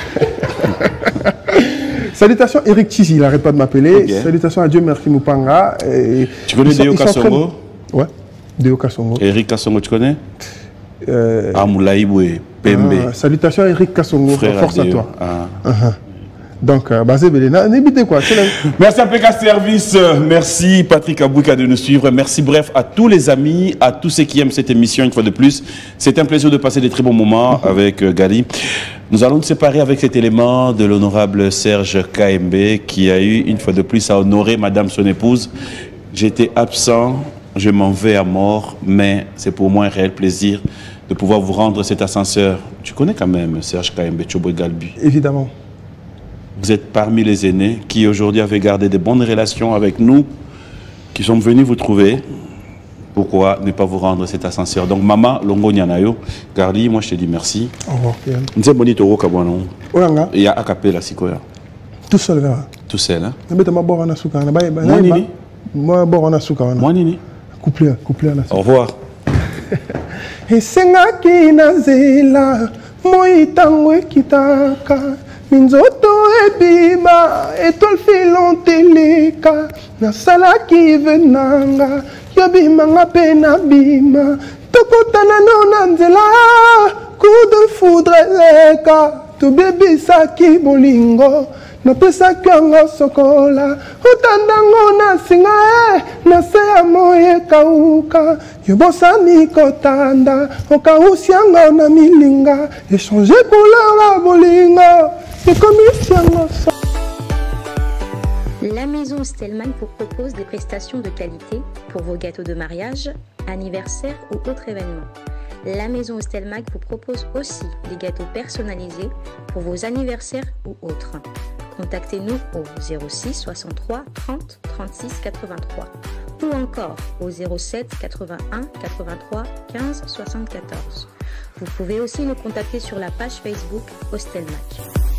Salutations Eric Tizi, il n'arrête pas de m'appeler. Okay. Salutations à Dieu merci Mupanga. Et tu connais Deo Kassongo? Ouais, Deo Kassongo. Eric Kassongo, tu connais? euh... Ah, Moulaïboué, Pembe. Ah, salutations à Eric Kassongo, frère force à, à toi. Ah. Uh -huh. Donc, euh, Basé Belena, n'hésitez quoi. Merci à P K Service, merci Patrick Abouka de nous suivre, merci bref à tous les amis, à tous ceux qui aiment cette émission une fois de plus. C'est un plaisir de passer des très bons moments mm -hmm. avec euh, Gary. Nous allons nous séparer avec cet élément de l'honorable Serge K M B qui a eu une fois de plus à honorer Madame son épouse. J'étais absent, je m'en vais à mort, mais c'est pour moi un réel plaisir de pouvoir vous rendre cet ascenseur. Tu connais quand même Serge K M B, Tchobo Galbi. Évidemment. Vous êtes parmi les aînés qui aujourd'hui avaient gardé de bonnes relations avec nous, qui sont venus vous trouver. Pourquoi ne pas vous rendre cet ascenseur? Donc maman, Longo Nyanayo, Gardi, moi je te dis merci. Au revoir. Nze boni toro kabwano. Oyanga. Il y a acapella sikoya. Tout seul là. Tout seul hein. Nabeta ma borana suka na ba ba. Moi nini? Moi borana suka na. Moi nini? Couple, couple na. Au revoir. esengaki na nzela moi ntango ekitaka minzoto ebima étoile filante eleka nasalaki venanga yobimanga mpe nabima tokutana no na nzela coup de foudre eleka tobebisaki bolingo napesaki yango sokola otandango nasinga e na se ya moyi ekauka yobosani kotanda okausi yango na milinga échange couleur ya bolingo ekomisi yango so. La maison Stelman vous propose des prestations de qualité pour vos gâteaux de mariage, anniversaire ou autres événements. La maison Stelmag vous propose aussi des gâteaux personnalisés pour vos anniversaires ou autres. Contactez-nous au zéro six soixante-trois trente trente-six quatre-vingt-trois ou encore au zéro sept quatre-vingt-un quatre-vingt-trois quinze soixante-quatorze. Vous pouvez aussi nous contacter sur la page Facebook Hostelmac.